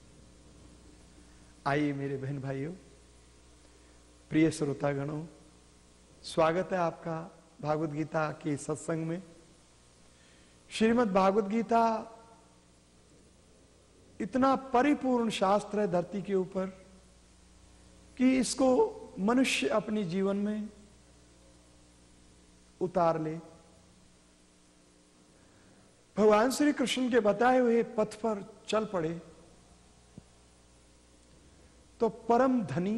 आइए मेरे बहन भाइयों, प्रिय श्रोतागणों, स्वागत है आपका भागवत गीता के सत्संग में। श्रीमद् भागवत गीता इतना परिपूर्ण शास्त्र है धरती के ऊपर कि इसको मनुष्य अपने जीवन में उतार ले। भगवान श्री कृष्ण के बताए हुए पथ पर चल पड़े तो परम धनी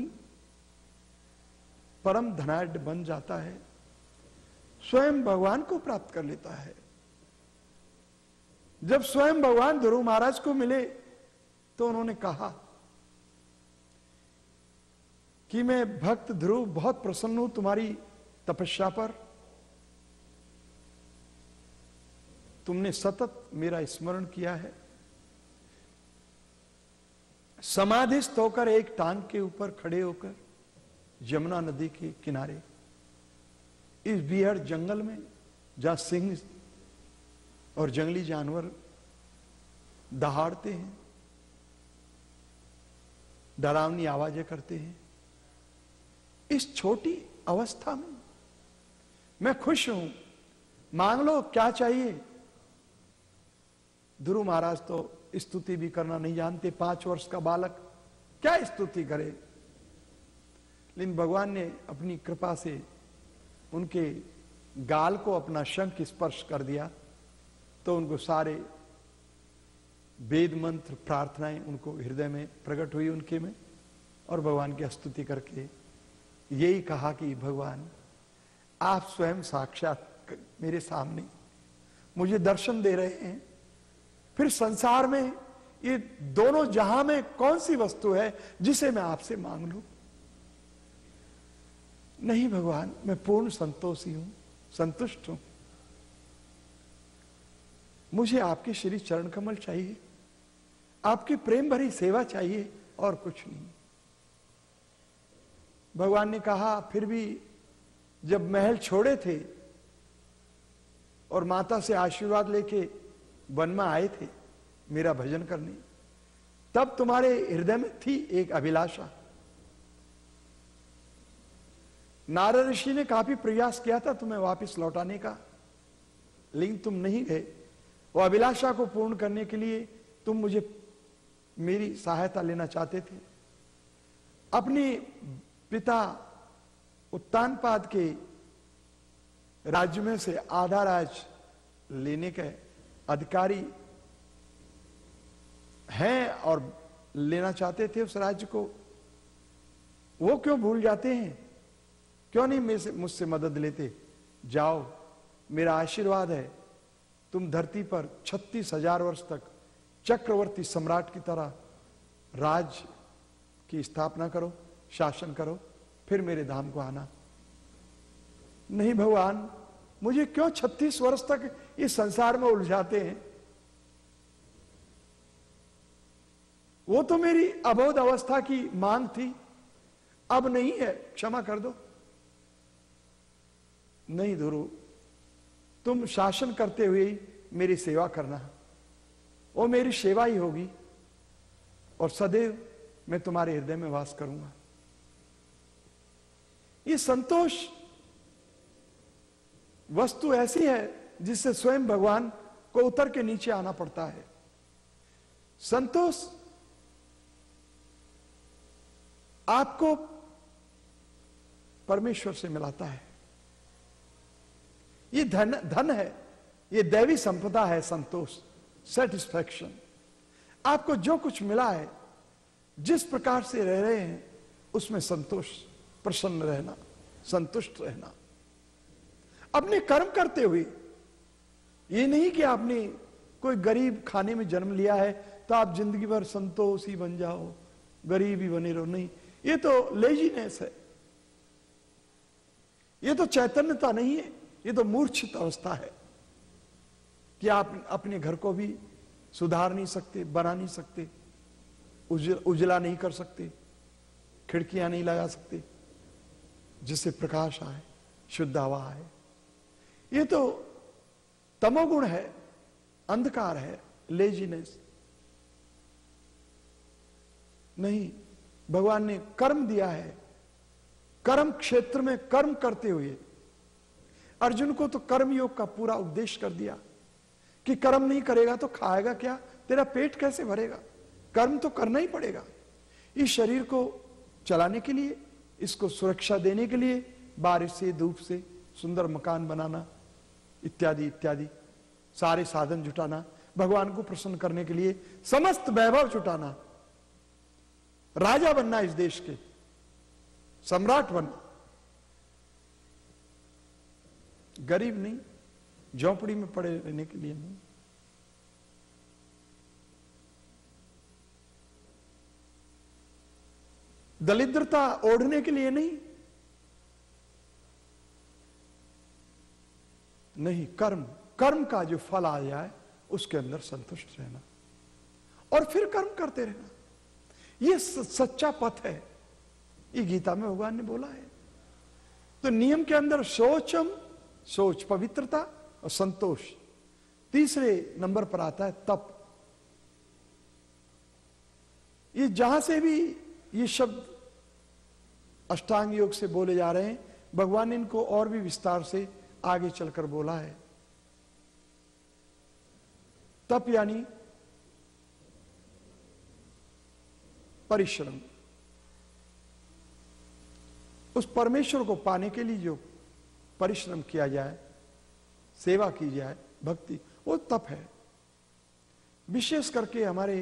परम धनाढ्य बन जाता है, स्वयं भगवान को प्राप्त कर लेता है। जब स्वयं भगवान ध्रुव महाराज को मिले तो उन्होंने कहा कि मैं भक्त ध्रुव बहुत प्रसन्न हूं तुम्हारी तपस्या पर, तुमने सतत मेरा स्मरण किया है। समाधिस्थ होकर एक टांग के ऊपर खड़े होकर यमुना नदी के किनारे इस बिहड़ जंगल में, जहां सिंह और जंगली जानवर दहाड़ते हैं, डरावनी आवाजें करते हैं, इस छोटी अवस्था में मैं खुश हूं, मांग लो क्या चाहिए। ध्रुव महाराज तो स्तुति भी करना नहीं जानते, पांच वर्ष का बालक क्या स्तुति करे। लेकिन भगवान ने अपनी कृपा से उनके गाल को अपना शंख स्पर्श कर दिया तो उनको सारे वेद मंत्र प्रार्थनाएं उनको हृदय में प्रकट हुई उनके में, और भगवान की स्तुति करके यही कहा कि भगवान आप स्वयं साक्षात मेरे सामने मुझे दर्शन दे रहे हैं, फिर संसार में ये दोनों जहां में कौन सी वस्तु है जिसे मैं आपसे मांग लूं। नहीं भगवान, मैं पूर्ण संतोषी हूं, संतुष्ट हूं, मुझे आपके श्री चरण कमल चाहिए, आपकी प्रेम भरी सेवा चाहिए और कुछ नहीं। भगवान ने कहा फिर भी जब महल छोड़े थे और माता से आशीर्वाद लेके वन में आए थे मेरा भजन करने, तब तुम्हारे हृदय में थी एक अभिलाषा। नारद ऋषि ने काफी प्रयास किया था तुम्हें वापस लौटाने का, लेकिन तुम नहीं गए। वो अभिलाषा को पूर्ण करने के लिए तुम मुझे मेरी सहायता लेना चाहते थे। अपने पिता उत्तानपाद के राज्य में से आधा राज लेने के अधिकारी हैं और लेना चाहते थे उस राज्य को। वो क्यों भूल जाते हैं, क्यों नहीं मुझसे मुझसे मदद लेते। जाओ, मेरा आशीर्वाद है, तुम धरती पर छत्तीस हजार वर्ष तक चक्रवर्ती सम्राट की तरह राज की स्थापना करो, शासन करो, फिर मेरे धाम को आना। नहीं भगवान, मुझे क्यों छत्तीस वर्ष तक इस संसार में उलझाते हैं। वो तो मेरी अबोध अवस्था की मांग थी, अब नहीं है, क्षमा कर दो। नहीं ध्रुव, तुम शासन करते हुए मेरी सेवा करना, वो मेरी सेवा ही होगी और सदैव मैं तुम्हारे हृदय में वास करूंगा। ये संतोष वस्तु ऐसी है जिससे स्वयं भगवान को उतर के नीचे आना पड़ता है। संतोष आपको परमेश्वर से मिलाता है। ये धन धन है, ये दैवी संपदा है। संतोष, सेटिस्फैक्शन, आपको जो कुछ मिला है, जिस प्रकार से रह रहे हैं उसमें संतोष, प्रसन्न रहना, संतुष्ट रहना। अपने कर्म करते हुए, ये नहीं कि आपने कोई गरीब खाने में जन्म लिया है तो आप जिंदगी भर संतोष ही बन जाओ, गरीब ही बने रहो। नहीं, ये तो लेजीनेस है, ये तो चैतन्यता नहीं है, ये तो मूर्छित अवस्था है कि आप अपने घर को भी सुधार नहीं सकते, बना नहीं सकते, उजला, उजला नहीं कर सकते, खिड़कियां नहीं लगा सकते जिससे प्रकाश आए, शुद्ध हवा आए। ये तो तमोगुण है, अंधकार है, लेजीनेस नहीं। भगवान ने कर्म दिया है, कर्म क्षेत्र में कर्म करते हुए अर्जुन को तो कर्म योग का पूरा उपदेश कर दिया कि कर्म नहीं करेगा तो खाएगा क्या, तेरा पेट कैसे भरेगा, कर्म तो करना ही पड़ेगा। इस शरीर को चलाने के लिए, इसको सुरक्षा देने के लिए, बारिश से, धूप से सुंदर मकान बनाना इत्यादि इत्यादि सारे साधन जुटाना, भगवान को प्रसन्न करने के लिए समस्त वैभव जुटाना, राजा बनना, इस देश के सम्राट बनना, गरीब नहीं, झोंपड़ी में पड़े रहने के लिए नहीं। दरिद्रता ओढ़ने के लिए नहीं, नहीं, कर्म कर्म का जो फल आ जाए उसके अंदर संतुष्ट रहना और फिर कर्म करते रहना। यह सच्चा पथ है, ये गीता में भगवान ने बोला है। तो नियम के अंदर शौचम, सोच, पवित्रता और संतोष। तीसरे नंबर पर आता है तप। ये जहां से भी ये शब्द अष्टांग योग से बोले जा रहे हैं, भगवान ने इनको और भी विस्तार से आगे चलकर बोला है। तप यानी परिश्रम। उस परमेश्वर को पाने के लिए जो परिश्रम किया जाए, सेवा की जाए, भक्ति, वो तप है। विशेष करके हमारे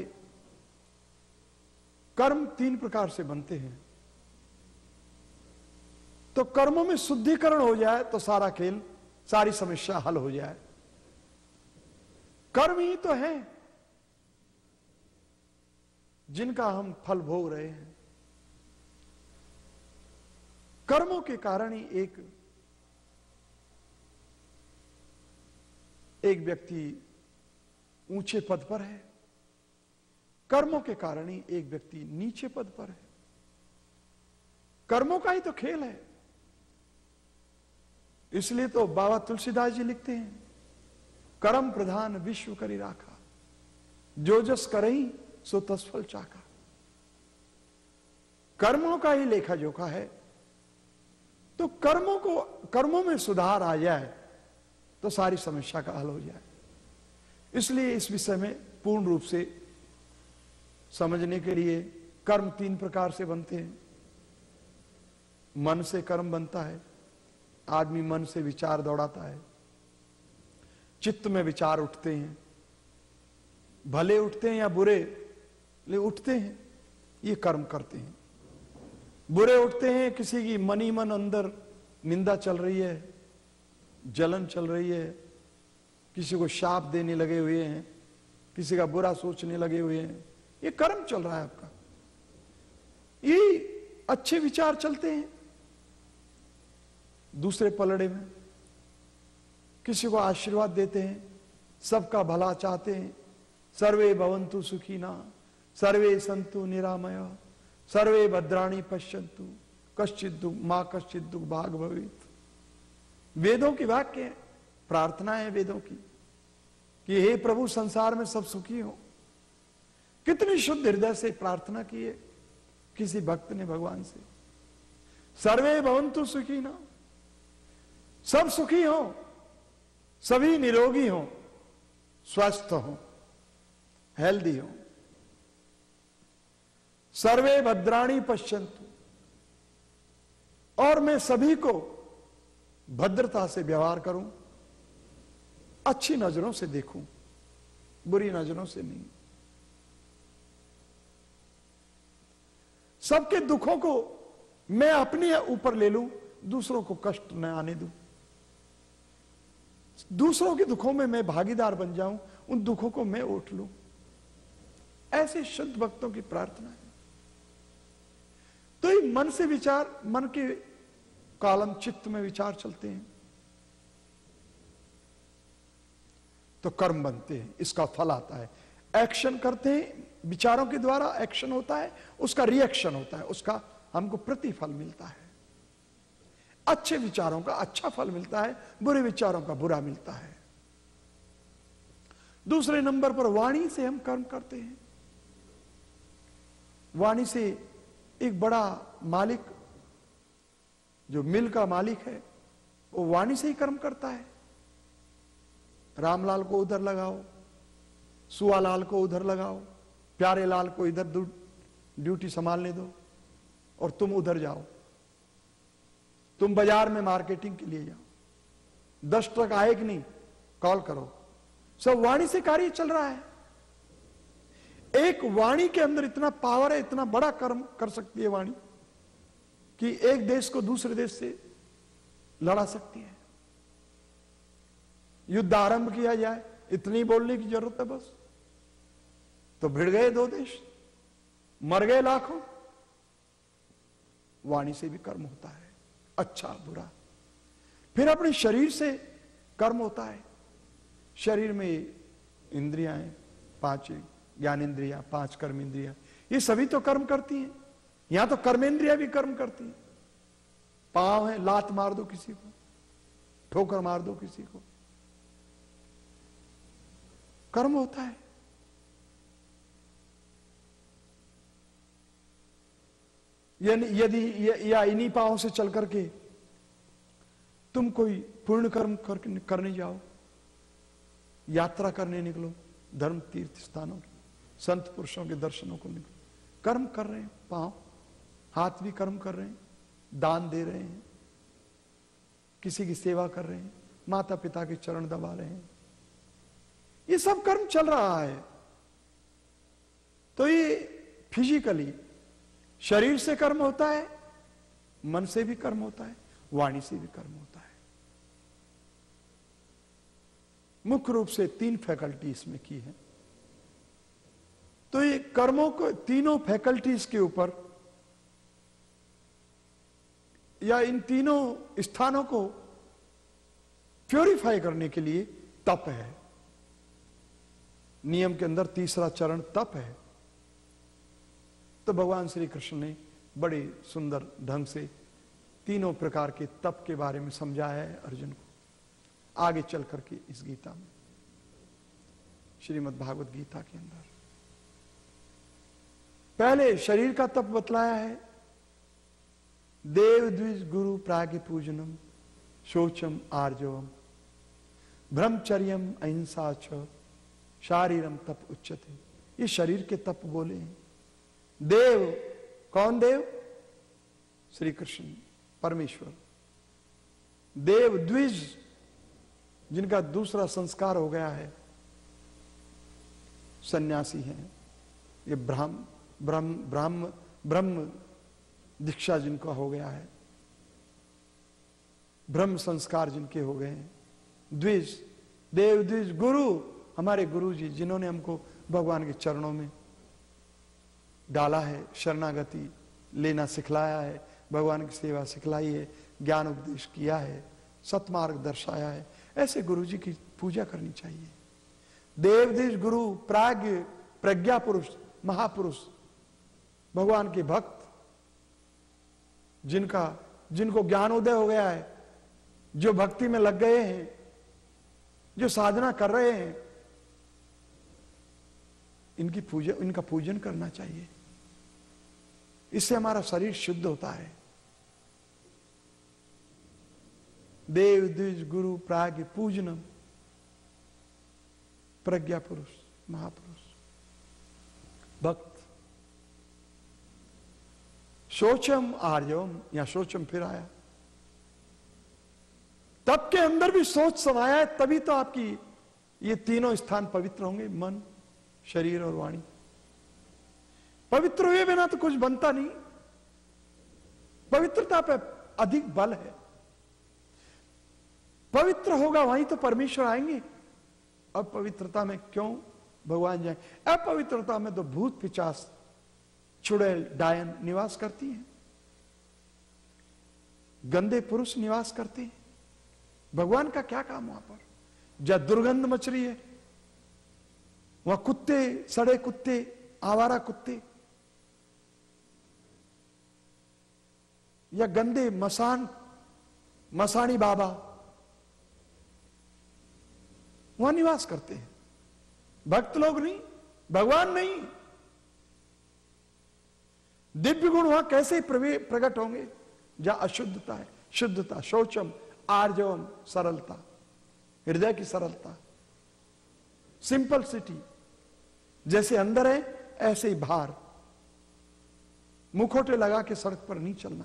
कर्म तीन प्रकार से बनते हैं, तो कर्मों में शुद्धिकरण हो जाए तो सारा खेल, सारी समस्या हल हो जाए। कर्म ही तो है जिनका हम फल भोग रहे हैं। कर्मों के कारण ही एक एक व्यक्ति ऊंचे पद पर है, कर्मों के कारण ही एक व्यक्ति नीचे पद पर है। कर्मों का ही तो खेल है। इसलिए तो बाबा तुलसीदास जी लिखते हैं, कर्म प्रधान विश्व करी राखा, जो जस करई सो तसफल चाका। कर्मों का ही लेखा जोखा है। तो कर्मों को कर्मों में सुधार आ जाए तो सारी समस्या का हल हो जाए। इसलिए इस विषय में पूर्ण रूप से समझने के लिए कर्म तीन प्रकार से बनते हैं। मन से कर्म बनता है, आदमी मन से विचार दौड़ाता है, चित्त में विचार उठते हैं, भले उठते हैं या बुरे, ले उठते हैं, ये कर्म करते हैं। बुरे उठते हैं, किसी की मनी मन अंदर निंदा चल रही है, जलन चल रही है, किसी को शाप देने लगे हुए हैं, किसी का बुरा सोचने लगे हुए हैं, ये कर्म चल रहा है आपका। ये अच्छे विचार चलते हैं दूसरे पलड़े में, किसी को आशीर्वाद देते हैं, सबका भला चाहते हैं, सर्वे भवन्तु सुखिना, सर्वे सन्तु निरामया, सर्वे भद्राणि पश्यन्तु, कश्चित् दुख मां कश्चित् दुख भाग भवेत्। वेदों की वाक्य है, प्रार्थना है वेदों की कि हे प्रभु संसार में सब सुखी हो। कितनी शुद्ध हृदय से प्रार्थना की है, किसी भक्त ने भगवान से, सर्वे भवन्तु सुखी ना, सब सुखी हो, सभी निरोगी हो, स्वस्थ हो, हेल्दी हो, सर्वे भद्राणी पश्यन्तु, और मैं सभी को भद्रता से व्यवहार करूं, अच्छी नजरों से देखूं, बुरी नजरों से नहीं। सबके दुखों को मैं अपने ऊपर ले लूं, दूसरों को कष्ट न आने दूं, दूसरों के दुखों में मैं भागीदार बन जाऊं, उन दुखों को मैं उठ लूं। ऐसे शुद्ध भक्तों की प्रार्थना है। तो ये मन से विचार, मन के कालम चित्त में विचार चलते हैं तो कर्म बनते हैं, इसका फल आता है। एक्शन करते हैं, विचारों के द्वारा एक्शन होता है, उसका रिएक्शन होता है, उसका हमको प्रतिफल मिलता है। अच्छे विचारों का अच्छा फल मिलता है, बुरे विचारों का बुरा मिलता है। दूसरे नंबर पर वाणी से हम कर्म करते हैं। वाणी से एक बड़ा मालिक, जो मिल का मालिक है, वो वाणी से ही कर्म करता है। रामलाल को उधर लगाओ, सुआलाल को उधर लगाओ, प्यारे लाल को इधर ड्यूटी संभालने दो और तुम उधर जाओ, तुम बाजार में मार्केटिंग के लिए जाओ, दस ट्रक आए कि नहीं कॉल करो। सब वाणी से कार्य चल रहा है। एक वाणी के अंदर इतना पावर है, इतना बड़ा कर्म कर सकती है वाणी कि एक देश को दूसरे देश से लड़ा सकती है। युद्ध आरंभ किया जाए, इतनी बोलने की जरूरत है बस, तो भिड़ गए दो देश, मर गए लाखों। वाणी से भी कर्म होता है, अच्छा बुरा। फिर अपने शरीर से कर्म होता है। शरीर में इंद्रियां हैं, पांच ज्ञान इंद्रियां, पांच कर्म इंद्रियां, ये सभी तो कर्म करती हैं। यहां तो कर्मेंद्रियां भी कर्म करती हैं। पांव है, लात मार दो किसी को, ठोकर मार दो किसी को, कर्म होता है। यदि या इन्हीं पांव से चल करके तुम कोई पूर्ण कर्म कर, करने जाओ, यात्रा करने निकलो, धर्म तीर्थ स्थानों की, संत पुरुषों के दर्शनों को निकलो, कर्म कर रहे हैं। पांव, हाथ भी कर्म कर रहे हैं, दान दे रहे हैं, किसी की सेवा कर रहे हैं, माता पिता के चरण दबा रहे हैं, ये सब कर्म चल रहा है। तो ये फिजिकली शरीर से कर्म होता है, मन से भी कर्म होता है, वाणी से भी कर्म होता है। मुख्य रूप से तीन फैकल्टी इसमें की है। तो ये कर्मों को, तीनों फैकल्टीज के ऊपर या इन तीनों स्थानों को प्योरीफाई करने के लिए तप है। नियम के अंदर तीसरा चरण तप है। तो भगवान श्री कृष्ण ने बड़े सुंदर ढंग से तीनों प्रकार के तप के बारे में समझाया है अर्जुन को, आगे चल करके इस गीता में, श्रीमद् भागवत गीता के अंदर। पहले शरीर का तप बतलाया है, देव द्विज गुरु प्राग्ञ पूजनम शोचम आर्जवम ब्रह्मचर्यम अहिंसा च शारीरम तप उच्चते। ये शरीर के तप बोले हैं। देव, कौन देव? श्री कृष्ण परमेश्वर। देव द्विज, जिनका दूसरा संस्कार हो गया है, सन्यासी हैं। ये ब्राह्म ब्रह्म ब्राह्म ब्रह्म दीक्षा जिनका हो गया है, ब्रह्म संस्कार जिनके हो गए हैं। द्विज, देव द्विज गुरु, हमारे गुरु जी जिन्होंने हमको भगवान के चरणों में डाला है, शरणागति लेना सिखलाया है, भगवान की सेवा सिखलाई है, ज्ञान उपदेश किया है, सतमार्ग दर्शाया है, ऐसे गुरु जी की पूजा करनी चाहिए। देवदेश गुरु, प्राज्ञ, प्रज्ञा पुरुष, महापुरुष, भगवान के भक्त, जिनका जिनको ज्ञानोदय हो गया है, जो भक्ति में लग गए हैं, जो साधना कर रहे हैं, इनकी पूजा, इनका पूजन करना चाहिए। इससे हमारा शरीर शुद्ध होता है। देव द्विज गुरु प्राज्ञ पूजनम, प्रज्ञा पुरुष महापुरुष भक्त। शोचम आर्यम, या शोचम फिर आया, तब के अंदर भी सोच समाया है, तभी तो आपकी ये तीनों स्थान पवित्र होंगे, मन शरीर और वाणी। पवित्र हुए बिना तो कुछ बनता नहीं, पवित्रता पे अधिक बल है। पवित्र होगा वहीं तो परमेश्वर आएंगे। अपवित्रता में क्यों भगवान जाए? अपवित्रता में तो भूत पिचास चुड़ैल डायन निवास करती हैं, गंदे पुरुष निवास करते हैं। भगवान का क्या काम वहां पर? जहां दुर्गंध मच रही है वहां कुत्ते, सड़े कुत्ते, आवारा कुत्ते, या गंदे मसान मसानी बाबा वहां निवास करते हैं। भक्त लोग नहीं, भगवान नहीं। दिव्य गुण वहां कैसे प्रकट होंगे? जहां अशुद्धता है, शुद्धता, शौचम आर्जवम, सरलता, हृदय की सरलता, सिंपल सिटी। जैसे अंदर है ऐसे ही बाहर। मुखोटे लगा के सड़क पर नहीं चलना,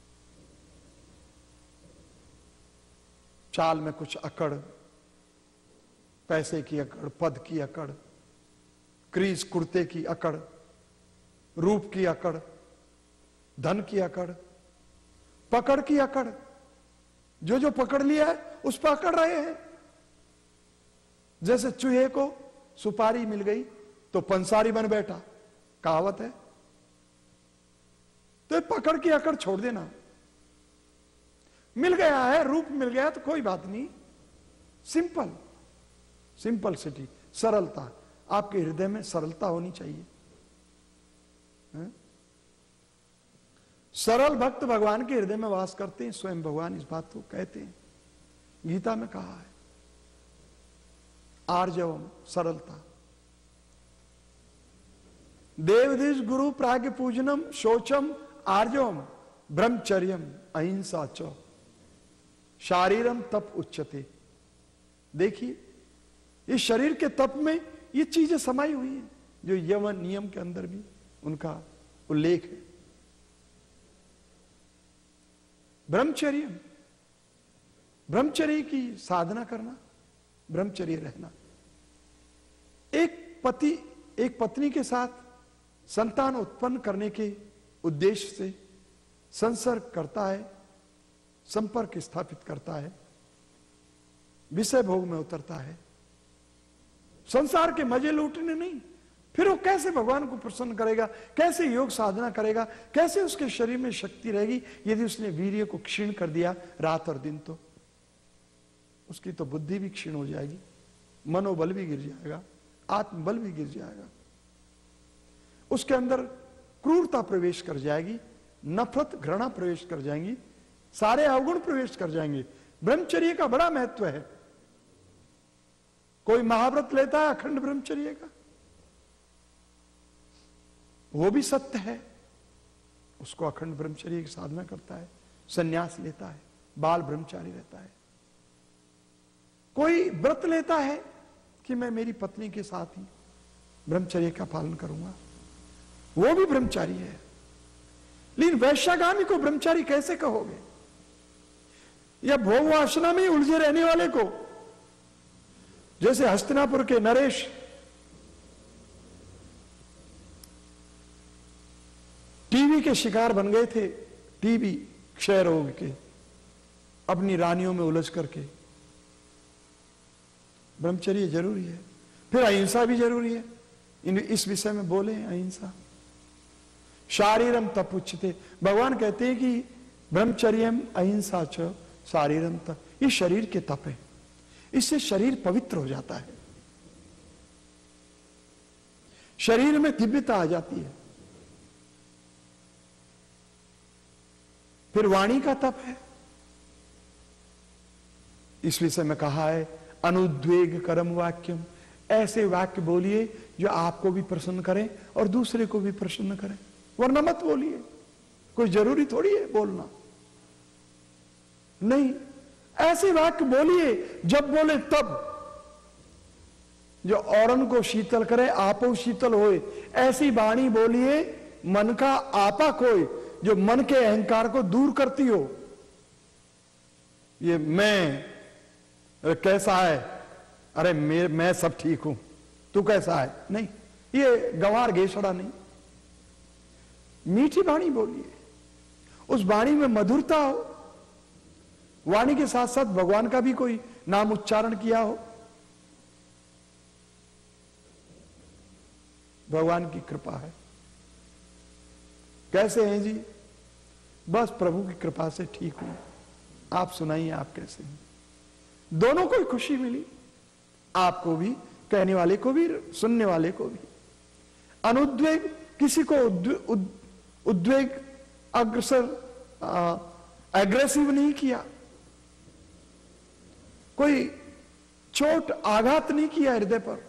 चाल में कुछ अकड़, पैसे की अकड़, पद की अकड़, क्रीज कुर्ते की अकड़, रूप की अकड़, धन की अकड़, पकड़ की अकड़। जो जो पकड़ लिया है उस पर अकड़ रहे हैं। जैसे चूहे को सुपारी मिल गई तो पंसारी बन बैठा, कहावत है। तो पकड़ की अकड़ छोड़ देना। मिल गया है, रूप मिल गया तो कोई बात नहीं। सिंपल सिंपल सिटी, सरलता। आपके हृदय में सरलता होनी चाहिए। है? सरल भक्त भगवान के हृदय में वास करते हैं। स्वयं भगवान इस बात को कहते हैं, गीता में कहा है। आर्जवम, सरलता। देवदिश गुरु प्राज्ञ पूजनम, शोचम आर्जवम, ब्रह्मचर्यम अहिंसा च, शारीरम तप उच्चते। देखिए इस शरीर के तप में ये चीजें समाई हुई हैं जो यवन नियम के अंदर भी उनका उल्लेख है। ब्रह्मचर्य, ब्रह्मचर्य की साधना करना, ब्रह्मचर्य रहना। एक पति एक पत्नी के साथ संतान उत्पन्न करने के उद्देश्य से संसर्ग करता है, संपर्क स्थापित करता है, विषय भोग में उतरता है, संसार के मजे लूटने नहीं। फिर वो कैसे भगवान को प्रसन्न करेगा? कैसे योग साधना करेगा? कैसे उसके शरीर में शक्ति रहेगी यदि उसने वीर्य को क्षीण कर दिया रात और दिन? तो उसकी तो बुद्धि भी क्षीण हो जाएगी, मनोबल भी गिर जाएगा, आत्मबल भी गिर जाएगा, उसके अंदर क्रूरता प्रवेश कर जाएगी, नफरत घृणा प्रवेश कर जाएंगी, सारे अवगुण प्रवेश कर जाएंगे। ब्रह्मचर्य का बड़ा महत्व है। कोई महाव्रत लेता है अखंड ब्रह्मचर्य का, वो भी सत्य है, उसको अखंड ब्रह्मचर्य की साधना करता है, संन्यास लेता है, बाल ब्रह्मचारी रहता है। कोई व्रत लेता है कि मैं मेरी पत्नी के साथ ही ब्रह्मचर्य का पालन करूंगा, वो भी ब्रह्मचारी है। लेकिन वैश्यागामी को ब्रह्मचारी कैसे कहोगे? या भोग वासना में उलझे रहने वाले को, जैसे हस्तिनापुर के नरेश टीबी के शिकार बन गए थे, टीबी क्षय रोग के, अपनी रानियों में उलझ करके। ब्रह्मचर्य जरूरी है, फिर अहिंसा भी जरूरी है। इन इस विषय में बोले अहिंसा। शारीरम तपुच्यते, भगवान कहते हैं कि ब्रह्मचर्यम अहिंसा च शारीरम तप, ये शरीर के तप है, इससे शरीर पवित्र हो जाता है, शरीर में दिव्यता आ जाती है। फिर वाणी का तप है, इस विषय में कहा है अनुद्वेग करम वाक्यम, ऐसे वाक्य बोलिए जो आपको भी प्रसन्न करें और दूसरे को भी प्रसन्न करें, वरना मत बोलिए। कोई जरूरी थोड़ी है बोलना, नहीं। ऐसे वाक्य बोलिए जब बोले तब, जो औरन को शीतल करे आपो शीतल होए, ऐसी वाणी बोलिए मन का आपा कोई, जो मन के अहंकार को दूर करती हो। ये मैं कैसा है, अरे मैं मैं सब ठीक हूं, तू कैसा है, नहीं, ये गंवार घेसड़ा नहीं। मीठी वाणी बोलिए, उस वाणी में मधुरता हो, वाणी के साथ साथ भगवान का भी कोई नाम उच्चारण किया हो। भगवान की कृपा है। कैसे हैं जी? बस प्रभु की कृपा से ठीक हूं। आप सुनाइए, आप कैसे हैं? दोनों को खुशी मिली, आपको भी, कहने वाले को भी, सुनने वाले को भी। अनुद्वेग, किसी को उद्वेग अग्रसर एग्रेसिव नहीं किया, कोई चोट आघात नहीं किया हृदय पर,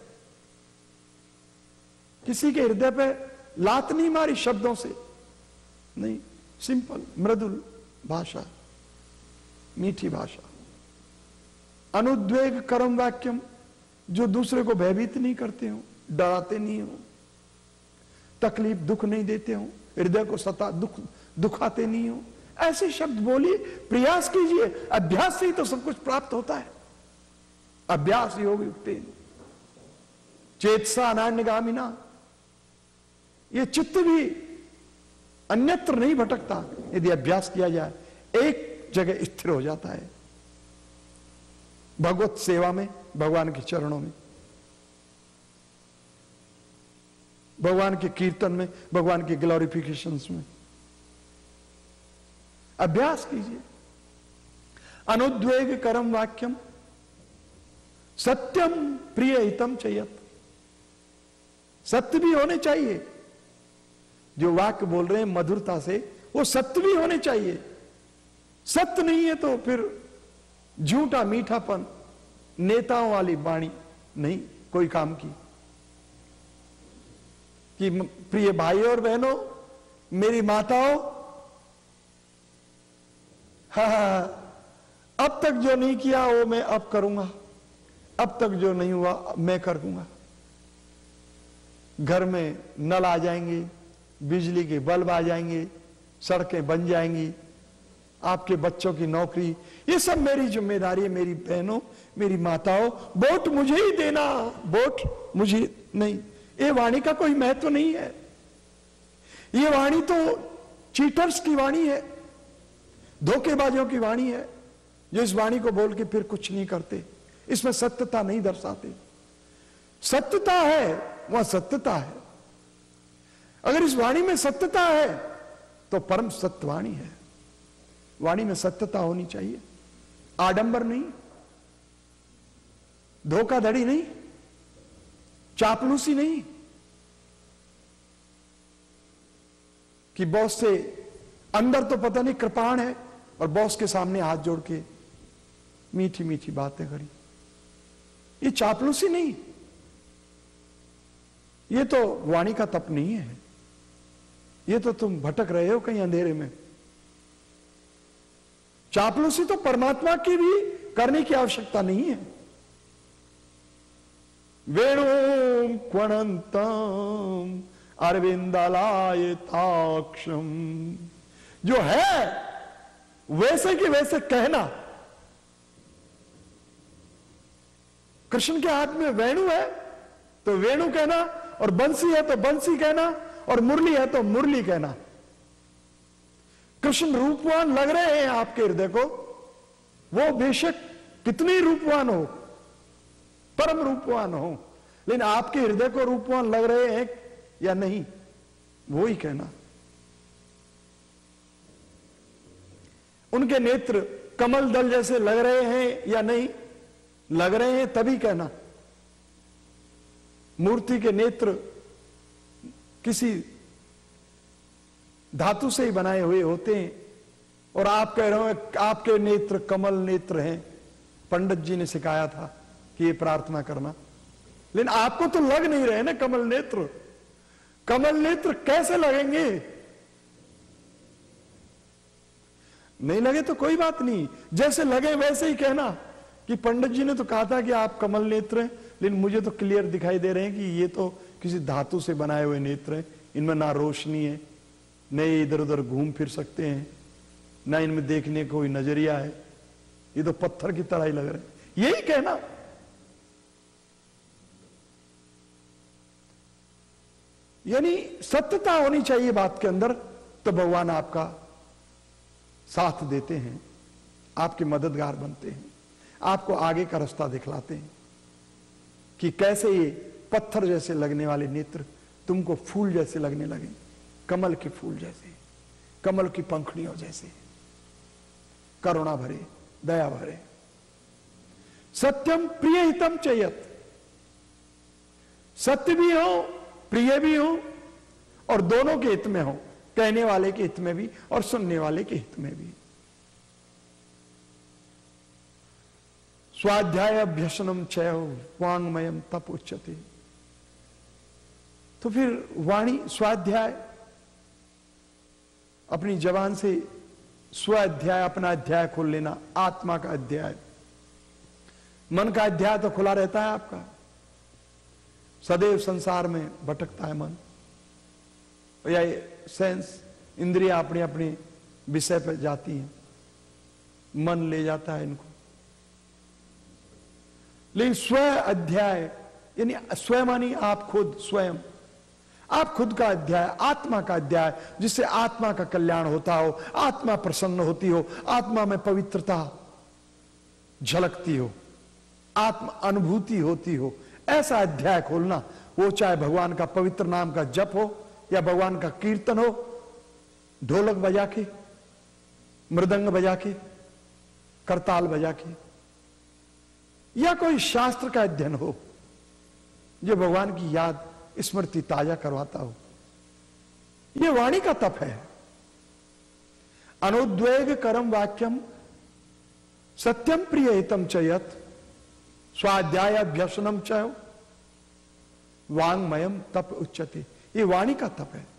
किसी के हृदय पे लात नहीं मारी शब्दों से, नहीं, सिंपल मृदुल भाषा, मीठी भाषा। अनुद्वेग कर्म वाक्यम, जो दूसरे को भयभीत नहीं करते हो, डराते नहीं हो, तकलीफ दुख नहीं देते हो, हृदय को सता दुख दुखाते नहीं हो, ऐसे शब्द बोलिए, प्रयास कीजिए। अभ्यास से ही तो सब कुछ प्राप्त होता है। अभ्यास योग युक्तेन चेतसा अनान्यगामिना, ये चित्त भी अन्यत्र नहीं भटकता, यदि अभ्यास किया जाए एक जगह स्थिर हो जाता है, भगवत सेवा में, भगवान के चरणों में, भगवान के कीर्तन में, भगवान के ग्लोरिफिकेशंस में। अभ्यास कीजिए। अनुद्वेग करम वाक्यम सत्यम प्रिय हितम चयत, सत्य भी होने चाहिए। जो वाक्य बोल रहे हैं मधुरता से, वो सत्य भी होने चाहिए। सत्य नहीं है तो फिर झूठा मीठापन, नेताओं वाली वाणी नहीं कोई काम की। कि प्रिय भाइयों और बहनों, मेरी माताओं, हा हा अब तक जो नहीं किया वो मैं अब करूंगा, अब तक जो नहीं हुआ मैं कर दूंगा। घर में नल आ जाएंगे, बिजली के बल्ब आ जाएंगे, सड़कें बन जाएंगी, आपके बच्चों की नौकरी, ये सब मेरी जिम्मेदारी है। मेरी बहनों, मेरी माताओं, वोट मुझे ही देना, वोट मुझे नहीं। ये वाणी का कोई महत्व नहीं है। ये वाणी तो चीटर्स की वाणी है, धोखेबाजों की वाणी है, जो इस वाणी को बोल के फिर कुछ नहीं करते, इसमें सत्यता नहीं दर्शाते। सत्यता है वह सत्यता है। अगर इस वाणी में सत्यता है तो परम सत्यवाणी है। वाणी में सत्यता होनी चाहिए, आडंबर नहीं, धोखाधड़ी नहीं, चापलूसी नहीं, कि बॉस से अंदर तो पता नहीं कृपाण है और बॉस के सामने हाथ जोड़ के मीठी मीठी बातें करी। ये चापलूसी नहीं, ये तो वाणी का तप नहीं है। ये तो तुम भटक रहे हो कहीं अंधेरे में। चापलूसी तो परमात्मा की भी करने की आवश्यकता नहीं है। वेणु क्वणंतम अरविंदालायताक्षम, जो है वैसे के वैसे कहना। कृष्ण के हाथ में वेणु है तो वेणु कहना, और बंसी है तो बंसी कहना, और मुरली है तो मुरली कहना। कृष्ण रूपवान लग रहे हैं आपके हृदय को, वो बेशक कितनी रूपवान हो, परम रूपवान हो, लेकिन आपके हृदय को रूपवान लग रहे हैं या नहीं, वो ही कहना। उनके नेत्र कमल दल जैसे लग रहे हैं या नहीं, लग रहे हैं तभी कहना। मूर्ति के नेत्र किसी धातु से ही बनाए हुए होते हैं, और आप कह रहे हो आपके नेत्र कमल नेत्र हैं। पंडित जी ने सिखाया था कि ये प्रार्थना करना, लेकिन आपको तो लग नहीं रहे ना कमल नेत्र। कमल नेत्र कैसे लगेंगे? नहीं लगे तो कोई बात नहीं, जैसे लगे वैसे ही कहना कि पंडित जी ने तो कहा था कि आप कमल नेत्र हैं, लेकिन मुझे तो क्लियर दिखाई दे रहे हैं कि ये तो किसी धातु से बनाए हुए नेत्र हैं, इनमें ना रोशनी है, न ये इधर उधर घूम फिर सकते हैं, ना इनमें देखने को कोई नजरिया है, ये तो पत्थर की तरह ही लग रहे हैं, यही कहना। यानी सत्यता होनी चाहिए बात के अंदर, तो भगवान आपका साथ देते हैं, आपके मददगार बनते हैं, आपको आगे का रास्ता दिखलाते हैं कि कैसे ये पत्थर जैसे लगने वाले नेत्र तुमको फूल जैसे लगने लगे, कमल के फूल जैसे, कमल की पंखुड़ियों जैसे, करुणा भरे, दया भरे। सत्यम प्रिय हितम चयत, सत्य भी हो प्रिय भी हो और दोनों के हित में हो, कहने वाले के हित में भी और सुनने वाले के हित में भी। स्वाध्याय अभ्यसनम चय वांगमयम तप उच्यते। तो फिर वाणी स्वाध्याय, अपनी जबान से स्वाध्याय, अपना अध्याय खोल लेना, आत्मा का अध्याय। मन का अध्याय तो खुला रहता है आपका, सदैव संसार में भटकता है मन, या सेंस इंद्रिया अपने अपने विषय पर जाती हैं, मन ले जाता है इनको। लेकिन स्व अध्याय यानी स्वयं मानी आप खुद, स्वयं आप खुद का अध्याय, आत्मा का अध्याय, जिससे आत्मा का कल्याण होता हो, आत्मा प्रसन्न होती हो, आत्मा में पवित्रता झलकती हो, आत्मा अनुभूति होती हो, ऐसा अध्याय खोलना। वो चाहे भगवान का पवित्र नाम का जप हो या भगवान का कीर्तन हो, ढोलक बजा के, मृदंग बजा के, करताल बजा के, या कोई शास्त्र का अध्ययन हो जो भगवान की याद स्मृति ताजा करवाता हो। यह वाणी का तप है। अनुद्वेग करम वाक्यम सत्यम प्रिय हितम चयत स्वाध्याय अभ्यसनम चय वांगमयम तप उच्यते। ये वाणी का तप है।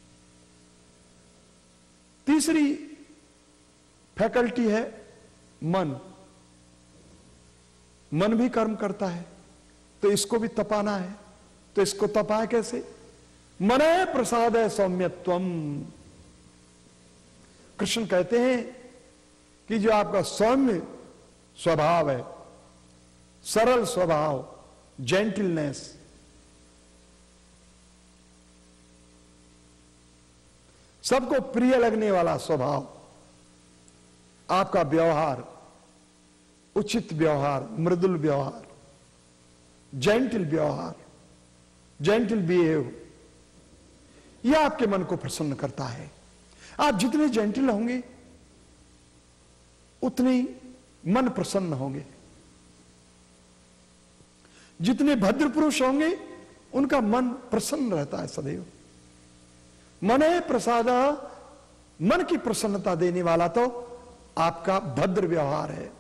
तीसरी फैकल्टी है मन। मन भी कर्म करता है, तो इसको भी तपाना है। तो इसको तपाए कैसे? मने प्रसाद है सौम्यत्वम। कृष्ण कहते हैं कि जो आपका सौम्य स्वभाव है, सरल स्वभाव, जेंटिलनेस, सबको प्रिय लगने वाला स्वभाव, आपका व्यवहार, उचित व्यवहार, मृदुल व्यवहार, जेंटिल व्यवहार, जेंटिल बिहेव, यह आपके मन को प्रसन्न करता है। आप जितने जेंटिल होंगे उतने ही मन प्रसन्न होंगे। जितने भद्र पुरुष होंगे उनका मन प्रसन्न रहता है सदैव। मने प्रसाद, मन की प्रसन्नता देने वाला तो आपका भद्र व्यवहार है,